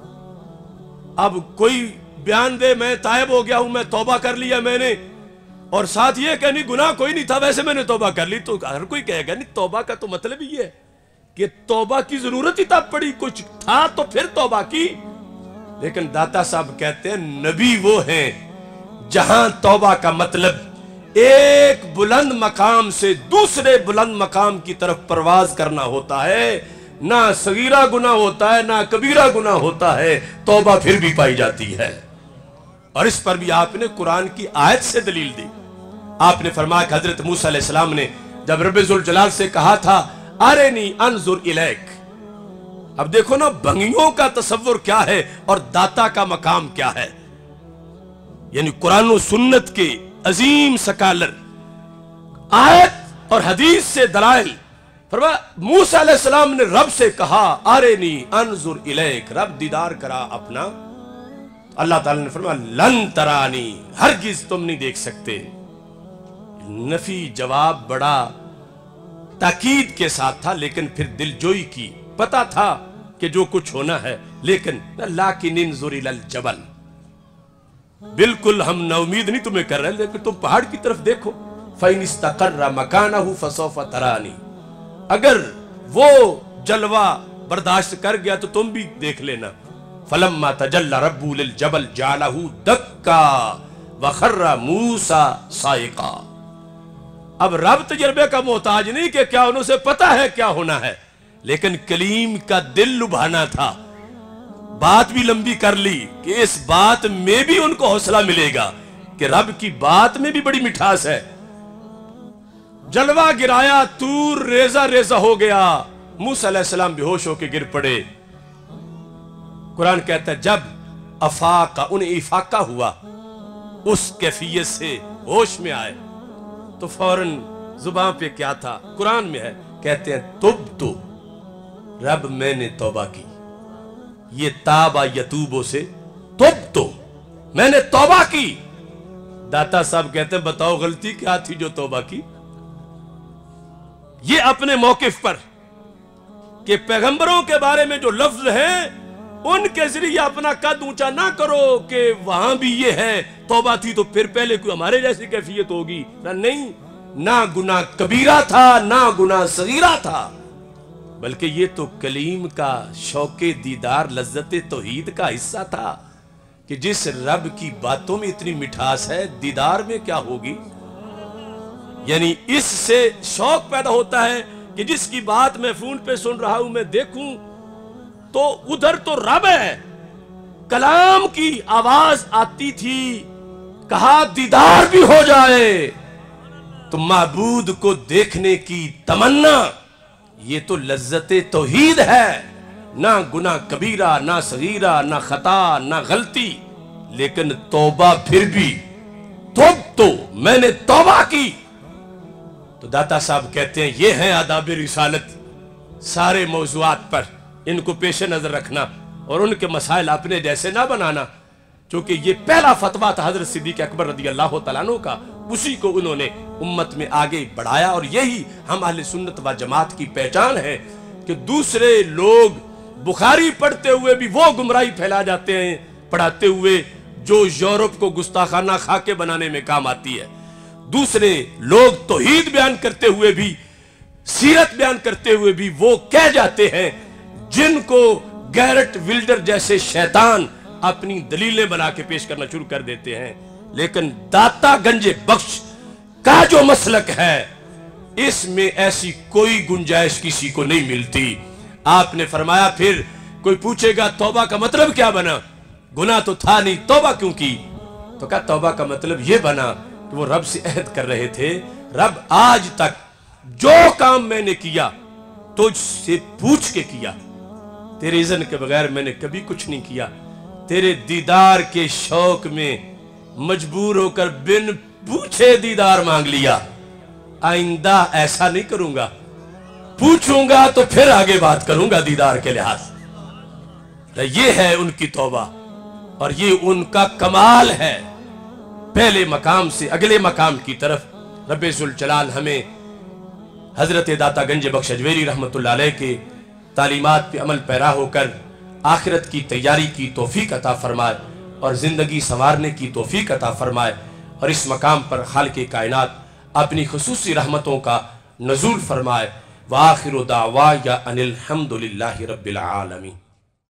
اب کوئی بیان دے میں تائب ہو گیا ہوں، میں توبہ کر لیا میں نے، اور ساتھ یہ کہ نہیں گناہ کوئی نہیں تھا ویسے میں نے توبہ کر لی، تو ہر کوئی کہے گا نہیں توبہ کا تو مطلب ہی ہے کہ توبہ کی ضرورت ہی تب پڑی، کچھ تھا تو پھر توبہ کی۔ لیکن داتا صاحب کہتے ہیں نبی وہ ہیں جہاں توبہ کا مطلب ایک بلند مقام سے دوسرے بلند مقام کی طرف پرواز کرنا ہوتا ہے، نہ صغیرہ گناہ ہوتا ہے نہ کبیرہ گناہ ہوتا ہے، توبہ پھر بھی پائی جاتی ہے۔ اور اس پر بھی آپ نے قرآن کی آیت سے دلیل دی۔ آپ نے فرمایا کہ حضرت موسیٰ علیہ السلام نے جب رب ذوالجلال سے کہا تھا ارنی انظر الیک، اب دیکھو نا بھنگیوں کا تصور کیا ہے اور داتا کا مقام کیا ہے، یعنی قرآن و سنت کے عظیم سکالر آیت اور حدیث سے دلائل۔ فرمایا موسیٰ علیہ السلام نے رب سے کہا ارنی انظر الیک، رب دیدار کرا اپنا۔ اللہ تعالیٰ نے فرمایا لن ترانی، ہرگز تم نہیں دیکھ سکتے۔ نفی جواب بڑا تاکید کے ساتھ تھا، لیکن پھر دل جوئی کی، پتا تھا کہ جو کچھ ہونا ہے، لیکن لیکن انظر الی الجبل، بالکل ہم نا امید نہیں تمہیں کر رہے، لیکن تم پہاڑ کی طرف دیکھو، فَإِنِ اسْتَقَرَّ مَكَانَهُ فَسَوْفَ تَرَانِي، اگر وہ جلوہ برداشت کر گیا تو تم بھی دیکھ لینا۔ فَلَمَّا تَجَلَّ رَبُّهُ لِلْجَبَلِ جَعَلَهُ دَكًّا وَخَرَّ مُوسَىٰ صَاعِقًا۔ اب رب تجربے کا محتاج نہیں کہ کیا انہوں سے پتا ہے کیا ہونا ہے، لیکن کلیم کا دل لبھانا تھا، بات بھی لمبی کر لی کہ اس بات میں بھی ان کو حوصلہ ملے گا کہ رب کی بات میں بھی بڑی مٹھاس ہے۔ جلوہ گرایا، طور ریزہ ریزہ ہو گیا، موسیٰ علیہ السلام بے ہوش ہو کے گر پڑے۔ قرآن کہتا ہے جب افاقہ، انہیں افاقہ ہوا، اس کیفیت سے ہوش میں آئے تو فوراً زبان پہ کیا تھا؟ قرآن میں ہے، کہتے ہیں تبتو، رب میں نے توبہ کی۔ یہ تابہ یتوبوں سے تبتو، میں نے توبہ کی۔ داتا صاحب کہتے ہیں بتاؤ غلطی کیا تھی جو توبہ کی؟ یہ اپنے موقف پر کہ پیغمبروں کے بارے میں جو لفظ ہیں ان کے ذریعے اپنا قد اونچا نہ کرو کہ وہاں بھی یہ ہے، توبہ تھی تو پھر پہلے کوئی ہمارے جیسی کیفیت ہوگی، نہیں، نہ گناہ کبیرہ تھا نہ گناہ صغیرہ تھا، بلکہ یہ تو کلیم کا شوق دیدار لذت توحید کا حصہ تھا کہ جس رب کی باتوں میں اتنی مٹھاس ہے دیدار میں کیا ہوگی۔ یعنی اس سے شوق پیدا ہوتا ہے کہ جس کی بات میں فون پہ سن رہا ہوں میں دیکھوں تو ادھر تو رب ہے، کلام کی آواز آتی تھی، کہا دیدار بھی ہو جائے تو معبود کو دیکھنے کی تمنا، یہ تو لذت توحید ہے، نہ گناہ کبیرہ نہ صغیرہ نہ خطا نہ غلطی، لیکن توبہ پھر بھی تو میں نے توبہ کی۔ تو داتا صاحب کہتے ہیں یہ ہیں آداب رسالت، سارے موضوعات پر ان کو پیش نظر رکھنا اور ان کے مسائل اپنے جیسے نہ بنانا، چونکہ یہ پہلا فتویٰ تھا حضرت صدیق اکبر رضی اللہ تعالیٰ عنہ کا، اسی کو انہوں نے امت میں آگے بڑھایا، اور یہی ہم اہل سنت و جماعت کی پہچان ہے کہ دوسرے لوگ بخاری پڑھتے ہوئے بھی وہ گمراہی پھیلا جاتے ہیں پڑھاتے ہوئے جو یورپ کو گستاخانہ خاکے بنانے میں کام آتی ہے، دوسرے لوگ توحید بیان کرتے ہوئے بھی، سیرت بیان کرتے ہوئے بھی وہ کہہ جاتے ہیں جن کو گیرٹ ولڈر جیسے شیطان اپنی دلیلیں بنا کے پیش کرنا شروع کر دیتے ہیں۔ لیکن داتا گنج بخش کا جو مسلک ہے اس میں ایسی کوئی گنجائش کسی کو نہیں ملتی۔ آپ نے فرمایا پھر کوئی پوچھے گا توبہ کا مطلب کیا بنا؟ گناہ تو تھا نہیں، توبہ کیوں کی؟ تو کہا توبہ کا مطلب یہ بنا کہ وہ رب سے عہد کر رہے تھے، رب آج تک جو کام میں نے کیا تجھ سے پوچھ کے کیا، تیرے اذن کے بغیر میں نے کبھی کچھ نہیں کیا، تیرے دیدار کے شوق میں مجبور ہو کر بن پوچھے دیدار مانگ لیا، آئندہ ایسا نہیں کروں گا، پوچھوں گا تو پھر آگے بات کروں گا دیدار کے لحاظ۔ یہ ہے ان کی توبہ اور یہ ان کا کمال ہے۔ پہلے مقام سے اگلے مقام کی طرف رب ذوالجلال ہمیں حضرت داتا گنج بخش اجویری رحمت اللہ علیہ کے تعلیمات پہ عمل پیرا ہو کر آخرت کی تیاری کی توفیق عطا فرمائے اور زندگی سنوارنے کی توفیق عطا فرمائے، اور اس مقام پر خالق کائنات اپنی خصوصی رحمتوں کا نزول فرمائے۔ وآخر دعوایا ان الحمد للہ رب العالمین۔